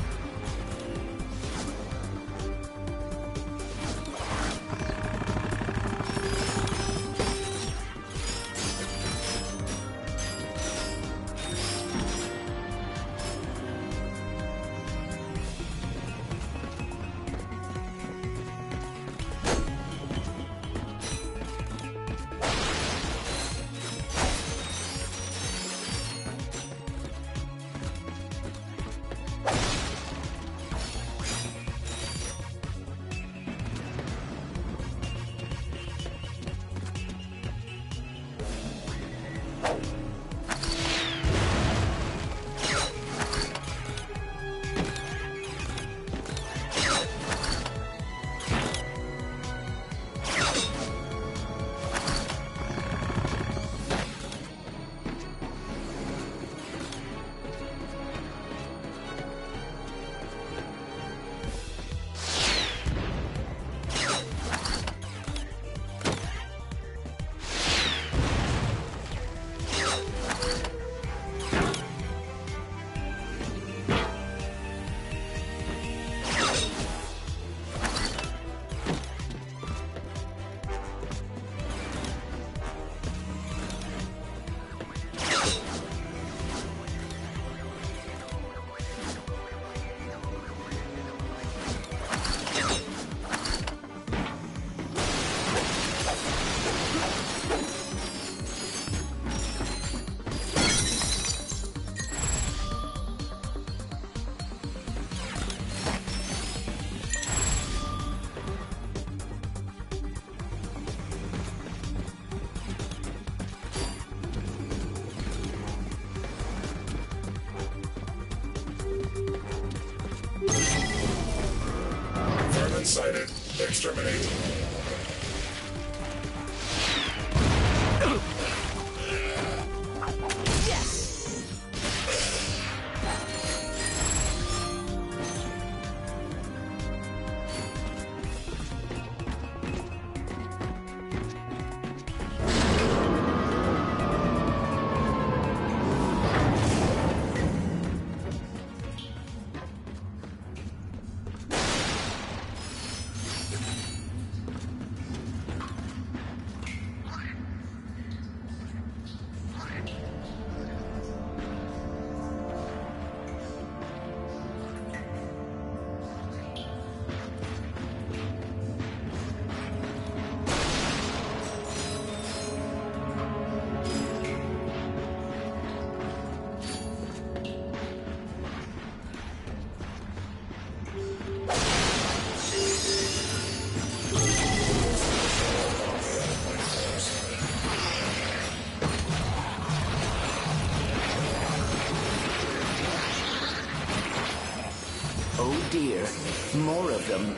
Sighted. Exterminate.
more of them.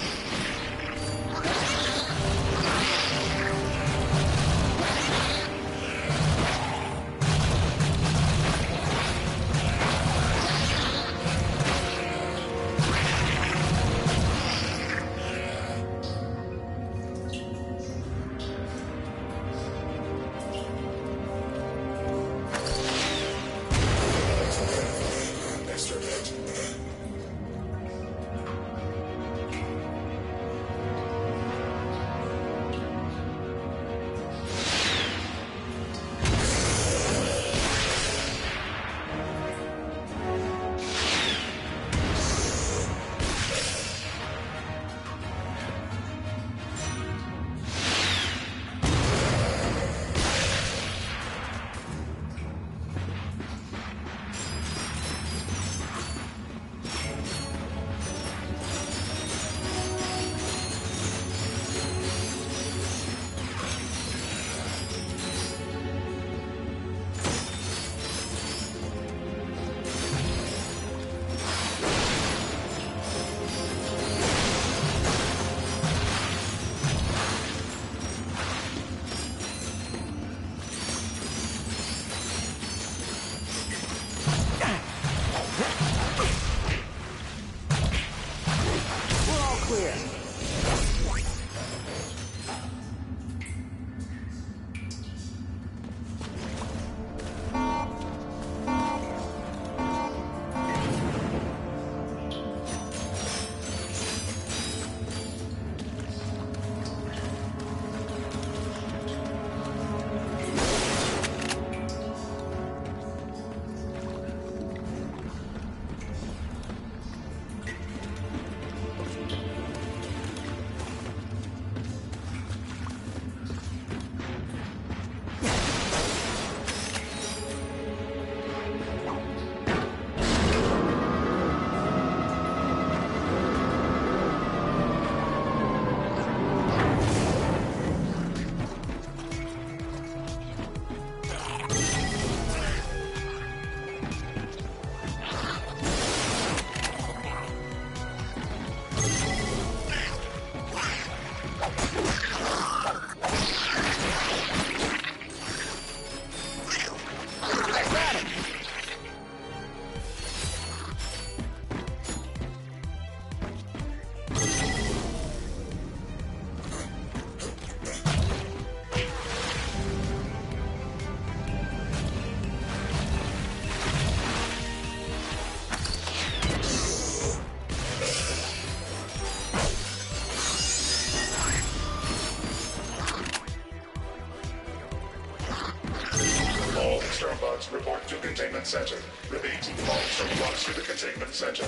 Report to containment center. Repeat, all Stormbots to the containment center.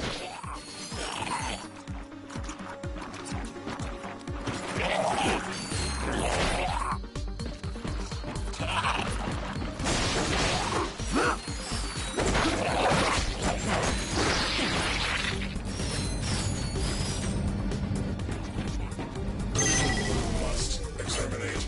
Must exterminate.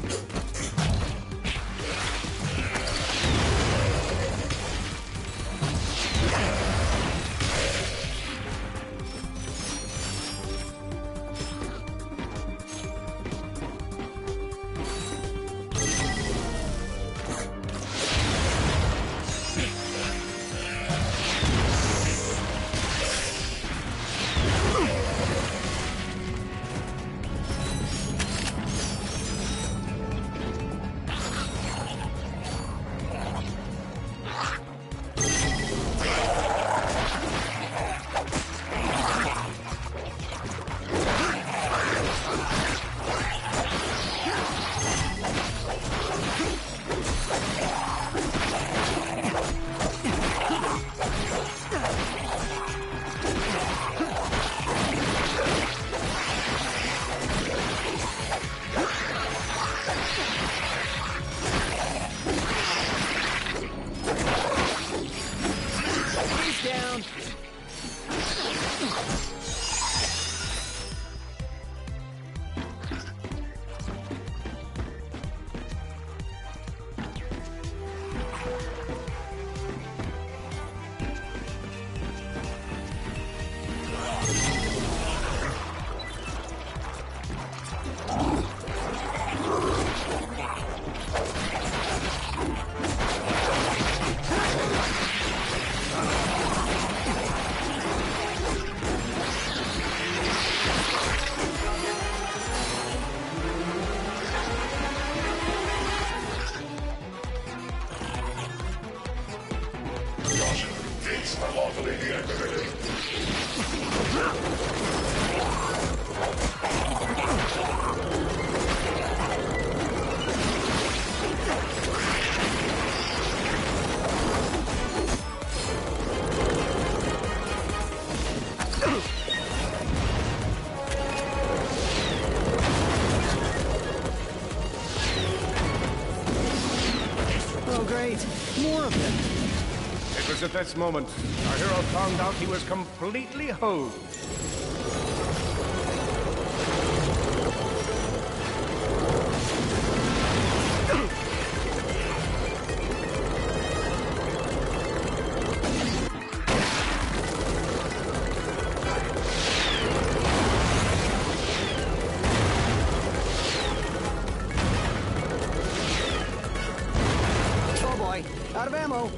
more of them.
It was at this moment our hero found out he was completely hosed.
Oh boy, out of ammo.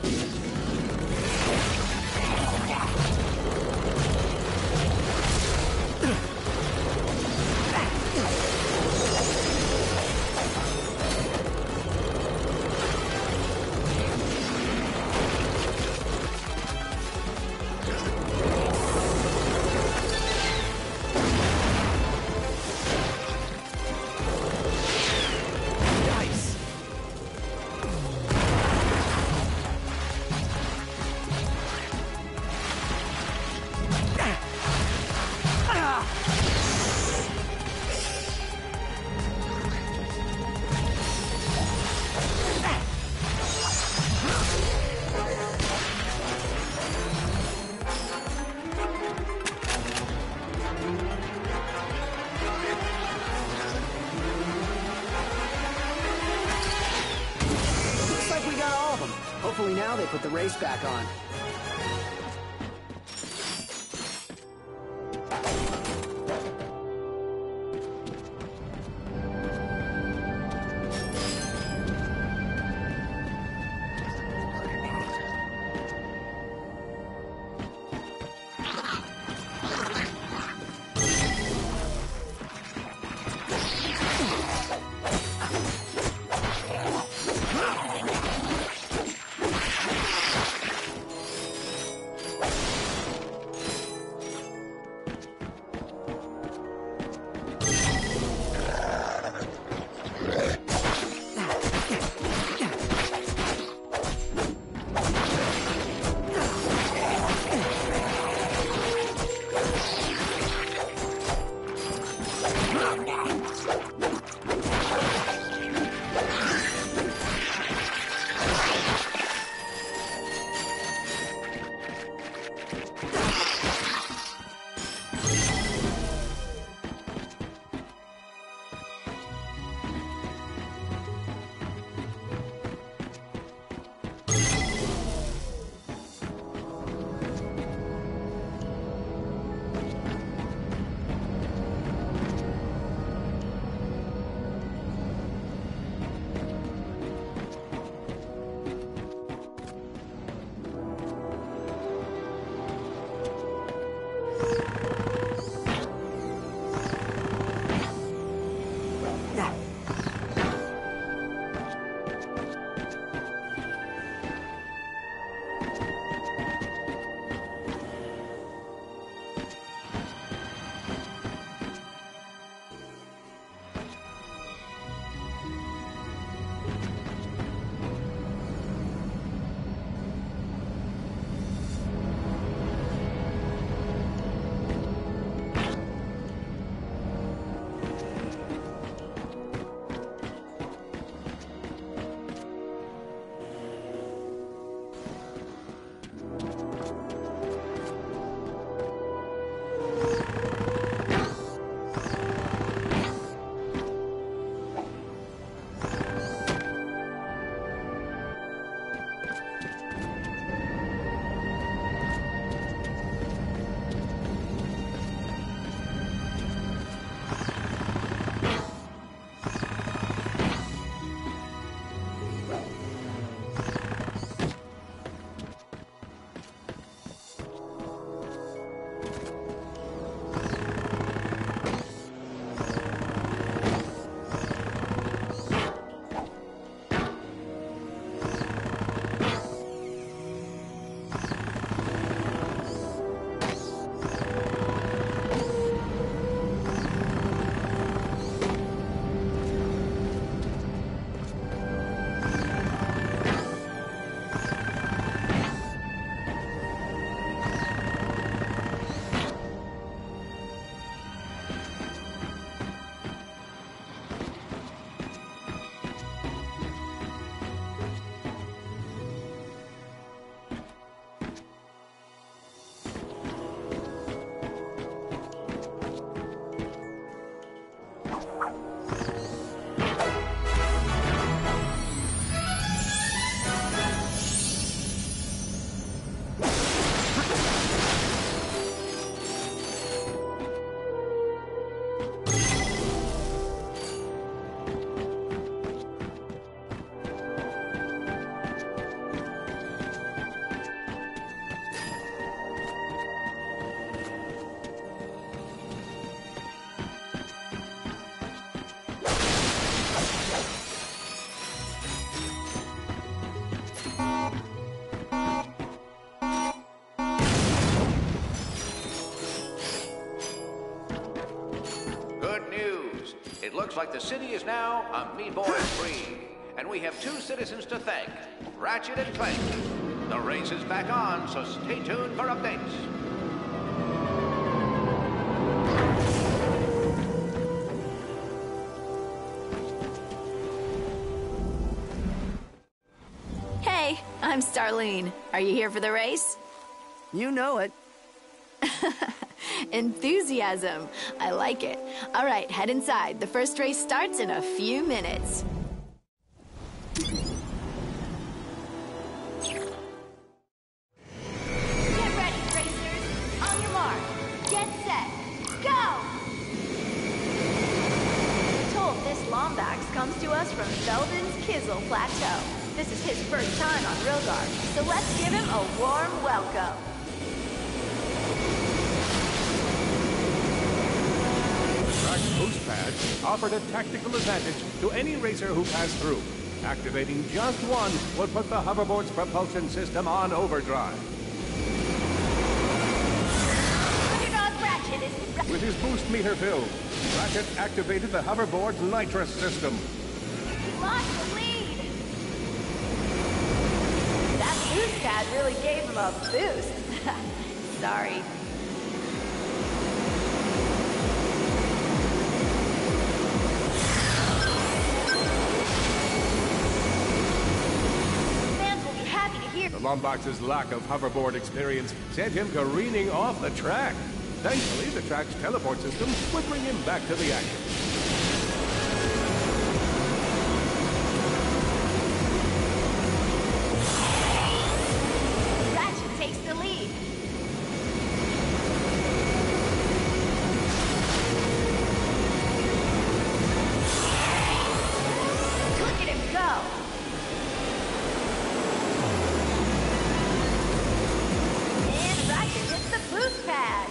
Hopefully now they put the race back on.
It looks like the city is now a Meat-Boy-free, and we have two citizens to thank, Ratchet and Clank. The race is back on, so stay tuned for updates.
Hey, I'm Starlene. Are you here for the race?
You know it.
Enthusiasm. I like it. All right, head inside. The first race starts in a few minutes. Get ready, racers. On your mark. Get set. Go! We're told this Lombax comes to us from Belden's Kizzle Plateau. This is his first time on Rilgar, so let's give him a warm welcome.
Track's boost pads offered a tactical advantage to any racer who passed through. Activating just one would put the hoverboard's propulsion system on overdrive.
Underdog Ratchet is...
With his boost meter filled, Ratchet activated the hoverboard's nitrous system.
He lost the lead! That boost pad really gave him a boost. Sorry.
The Lombax's lack of hoverboard experience sent him careening off the track. Thankfully, the track's teleport system would bring him back to the action.
Ratchet takes the lead. Look at him go! Boost pad!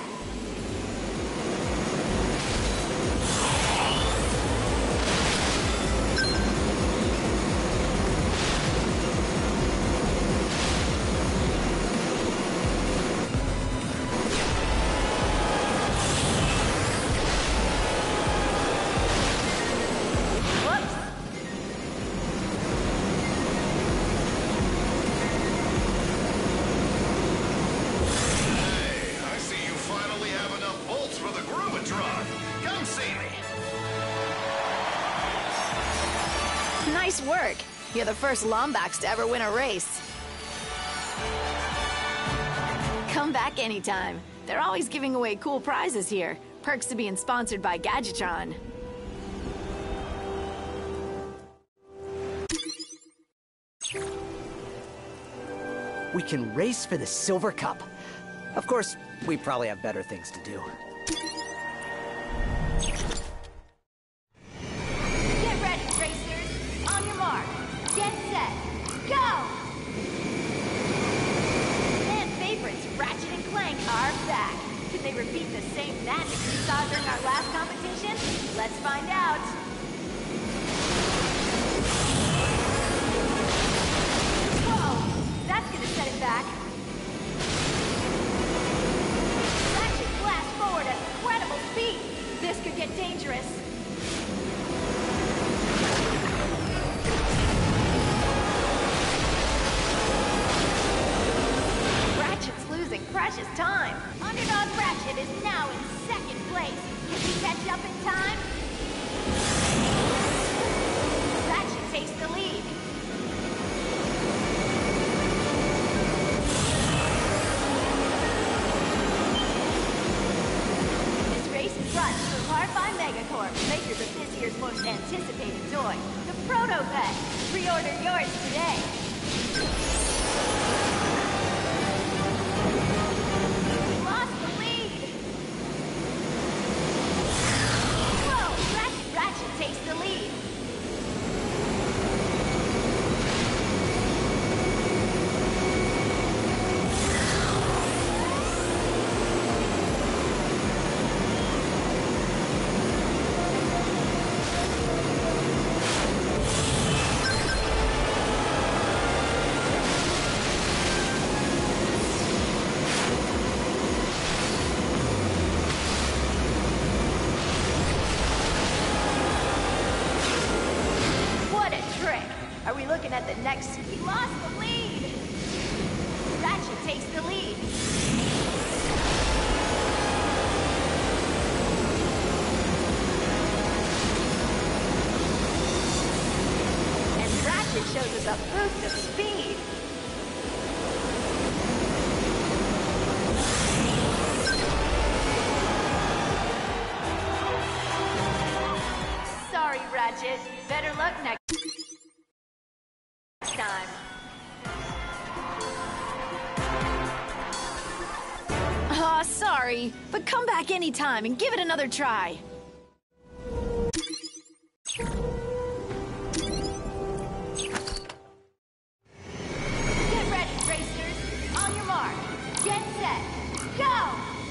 Nice work. You're the first Lombax to ever win a race. Come back anytime. They're always giving away cool prizes here. Perks to being sponsored by Gadgetron.
We can race for the Silver Cup. Of course, we probably have better things to do.
Get ready, racers. On your mark. Get set. Go! Fan favorites Ratchet and Clank are back. Can they repeat the same magic we saw during our last competition? Let's find out. Whoa! That's gonna set it back. Ratchet blasts forward at incredible speed. This could get dangerous. Ratchet's losing precious time. Underdog Ratchet is now in second place. Can he catch up in time?
most anticipated toy, the Proto Pet. Pre-order yours today. We lost the lead. Whoa, Ratchet, Ratchet takes the lead. Are we looking at the next? We lost the lead! Ratchet takes the lead. And Ratchet shows us a boost of speed. Sorry, Ratchet. Better luck next time. Aw, sorry, but come back anytime and give it another try. Get ready, racers. On your mark. Get set. Go!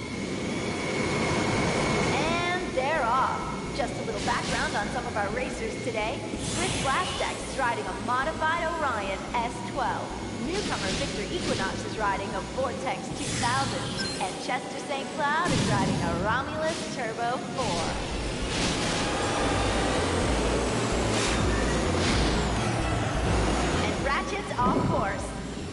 And they're off. Just a little background on some of our racers today. Chris Blastax is riding a modified Orion S twelve. Newcomer Victor Equinox is riding a Vortex two thousand. And Chester Saint Cloud is riding a Romulus Turbo four. And Ratchet's off course.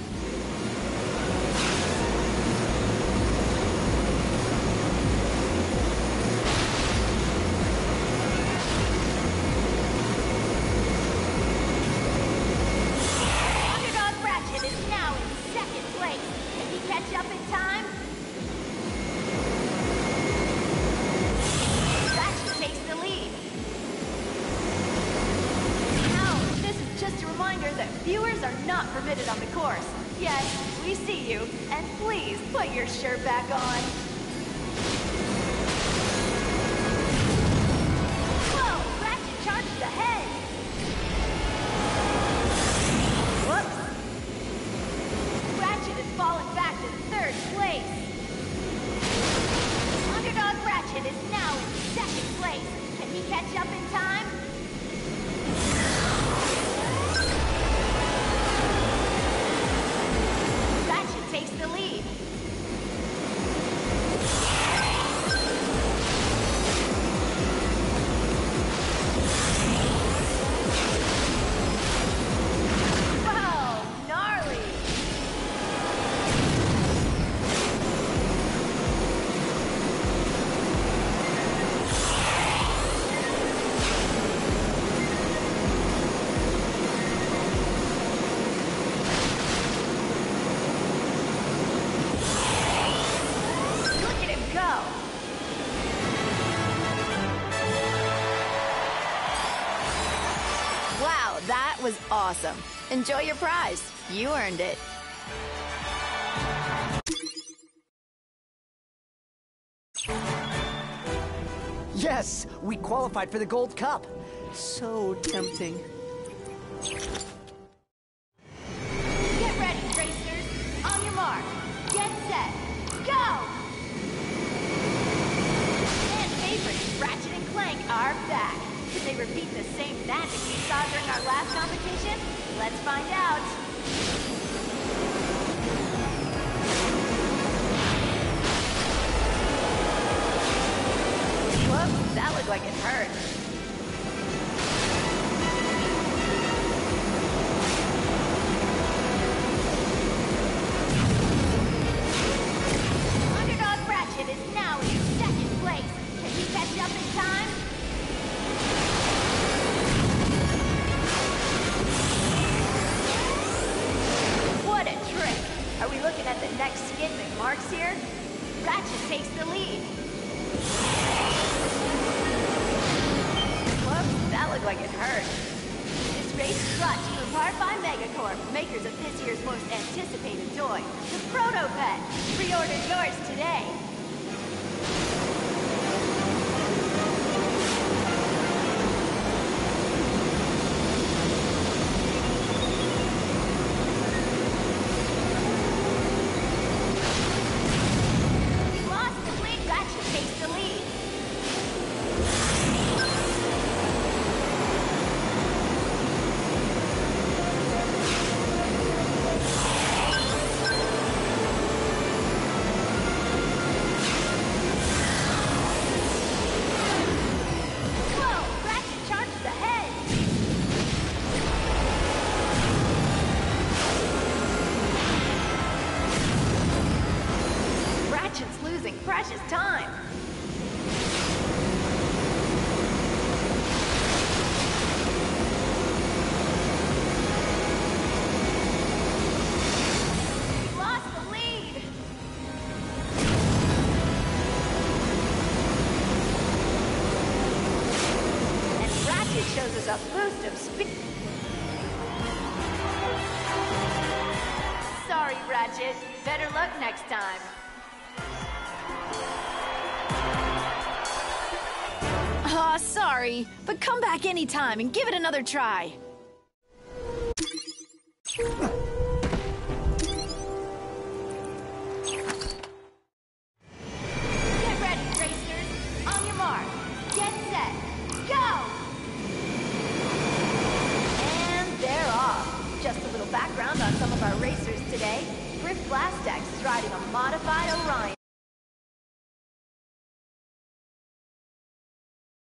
Viewers are not permitted on the course. Yes, we see you, and please put your shirt back on. Whoa, Ratchet charges ahead. Whoops. Ratchet has fallen back to third place. Underdog Ratchet is now in second place. Can he catch up in time? Takes the lead. Wow, gnarly. That was awesome. Enjoy your prize. You earned it.
Yes, we qualified for the Gold Cup. So tempting.
Get ready, racers. On your mark. Get set. Go! Fan favorites Ratchet and Clank are back. Can they repeat the same magic we saw during our last competition? Let's find out. Whoops, that looked like it hurt. Underdog Ratchet is now in second place. Can he catch up in time? What a trick! Are we looking at the next Skid McMarks here? Ratchet takes the lead. Whoops, that like it hurt. This race is brought to you in part by Megacorp, makers of this year's most anticipated toy, the Protopet. Pre-order yours today. Precious time. We lost the lead. And Ratchet shows us a boost of speed. Sorry, Ratchet. Better luck next time. Aw, oh, sorry, but come back anytime and give it another try. Get ready, racers. On your mark. Get set. Go! And they're off. Just a little background on some of our racers today. Griff Blastax is riding a modified Orion